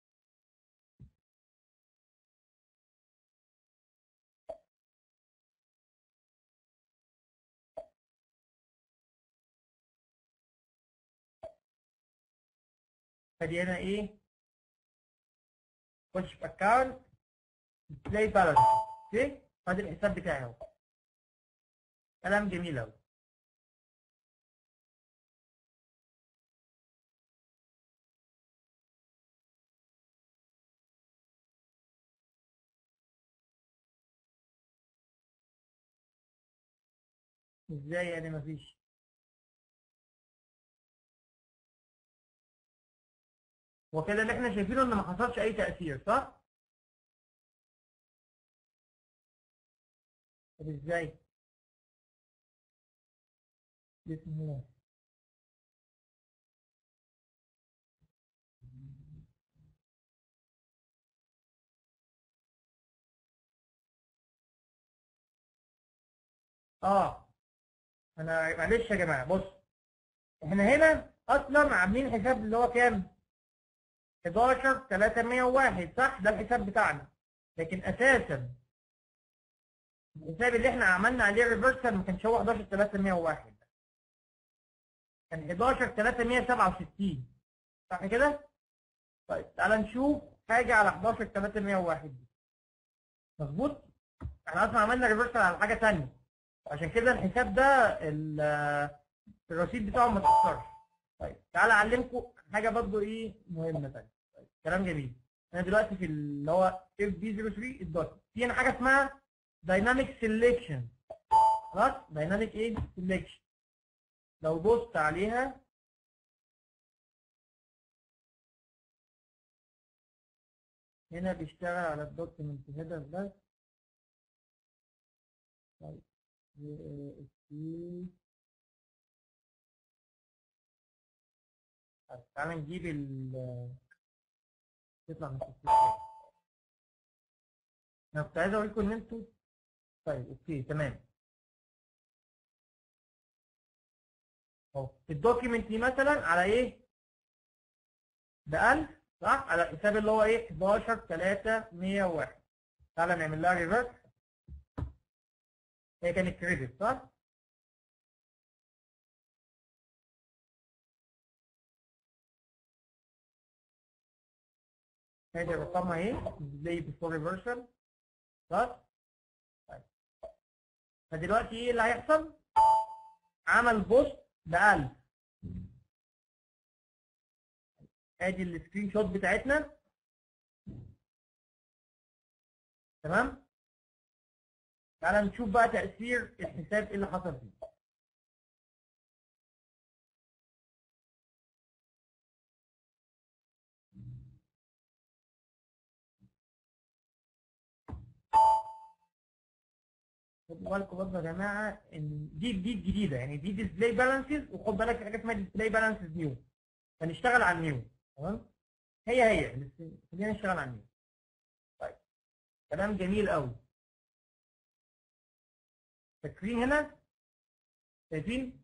فدي هنا ايه؟ خش في اكونت ديسبلاي بالانس. اوكي؟ ادي الحساب بتاعي اهو. كلام جميل قوي. ازاي يعني مفيش؟ هو كده اللي احنا شايفينه ان ما حصلش اي تأثير صح؟ طب ازاي؟ بسم الله. اه انا معلش يا جماعه بص، احنا هنا اصلا عاملين حساب اللي هو كام؟ حداشر تلاتمية وواحد صح؟ ده الحساب بتاعنا، لكن اساسا الحساب اللي احنا عملنا عليه ريفرسال ما كانش هو حداشر تلاتمية وواحد، كان حداشر تلاتمية وسبعة وستين صح كده؟ طيب تعالى نشوف حاجه على حداشر تلاتمية وواحد دي. مظبوط؟ احنا اصلا عملنا ريفرسال على حاجه ثانيه، عشان كده الحساب ده الرصيد بتاعه ما اتاثرش. طيب تعالى اعلمكم حاجه برضه ايه مهمه ثانيه. طيب كلام جميل. انا دلوقتي في اللي هو اف بي صفر تلاتة الدوت في هنا حاجه اسمها دايناميك سيلكشن. خلاص؟ دايناميك ايه؟ سيلكشن. لو دوست عليها هنا بيشتغل على الدوكيمنت هيدر بس. طيب تعالى نجيب ال تطلع من السيستم. انا كنت عايز اوريكم ان انتوا طيب اوكي تمام اهو الدوكيمنت دي مثلا على ايه؟ ب ألف صح؟ على الحساب اللي هو ايه؟ حداشر تلاتمية وواحد. تعالى نعمل لها ريفرس. هي كانت كريدت صح؟ ادي رقمها اهي ديسبلاي بيفور ريفرسال صح؟ طيب فدلوقتي ايه اللي هيحصل؟ عمل بوست ب ألف. ادي السكرين شوت بتاعتنا تمام؟ تعالى نشوف بقى تأثير الحساب ايه اللي حصل فيه. خدوا بالكم برضه يا جماعه ان دي دي الجديده، يعني دي ديسبلاي بالانسز، وخد بالك في حاجه اسمها ديسبلاي بالانسز نيو. فنشتغل على النيو تمام؟ هي هي بس خلينا نشتغل على النيو. طيب كلام جميل قوي. فاكرين هنا؟ شايفين؟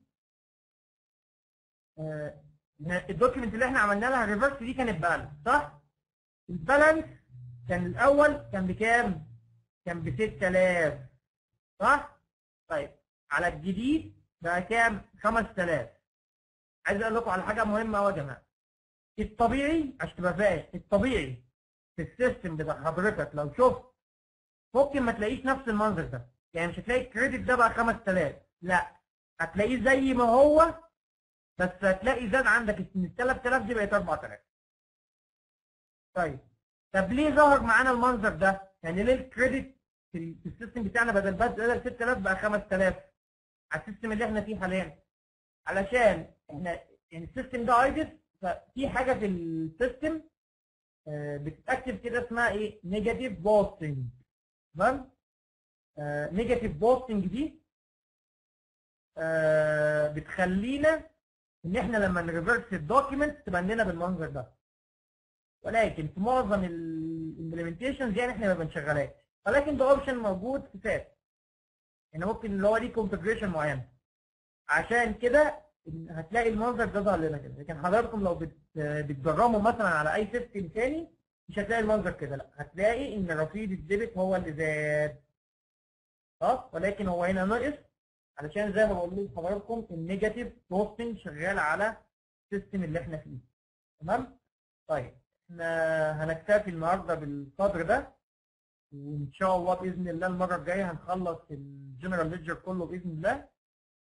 آه الدوكيمنت اللي احنا عملنا لها ريفرس دي كانت بالانس صح؟ البالانس كان الاول كان بكام؟ كان ب ستة آلاف صح؟ طيب على الجديد بقى كام؟ خمسة آلاف. عايز اقول لكم على حاجه مهمه قوي يا جماعه. الطبيعي عشان تبقى فاهم الطبيعي في السيستم بتاع حضرتك لو شفت ممكن ما تلاقيش نفس المنظر ده، يعني مش هتلاقي الكريدت ده بقى خمسة آلاف، لا هتلاقيه زي ما هو بس هتلاقي زاد عندك ان ال تلات آلاف دي بقت أربعة آلاف. طيب طب ليه ظهر معانا المنظر ده؟ يعني ليه الكريدت في السيستم بتاعنا بدل بدل ستة آلاف بقى خمسة آلاف على السيستم اللي احنا فيه حاليا؟ علشان احنا يعني السيستم ده ايدل، ففي حاجه في السيستم بتتاكتف كده اسمها ايه؟ نيجاتيف بوستنج. تمام؟ نيجاتيف بوستنج دي آه بتخلينا ان احنا لما نريفرس الدوكيمنت تبقى عندنا بالمنظر ده، ولكن في معظم الامبلمنتيشنز يعني احنا ما بنشغلهاش، ولكن ده اوبشن موجود في سات، يعني ممكن اللي هو ليه كونفجريشن معينه. عشان كده هتلاقي المنظر ده ظهر لنا كده، لكن حضراتكم لو بتجربوا مثلا على اي سيستم ثاني مش هتلاقي المنظر كده، لا هتلاقي ان رصيد الديبت هو اللي زاد اه، ولكن هو هنا ناقص علشان زي ما بقول لحضراتكم النيجاتيف بوستنج شغال على السيستم اللي احنا فيه. تمام؟ طيب احنا هنكتفي النهارده بالقدر ده، وان شاء الله باذن الله المره الجايه هنخلص الجنرال ليدجر كله باذن الله.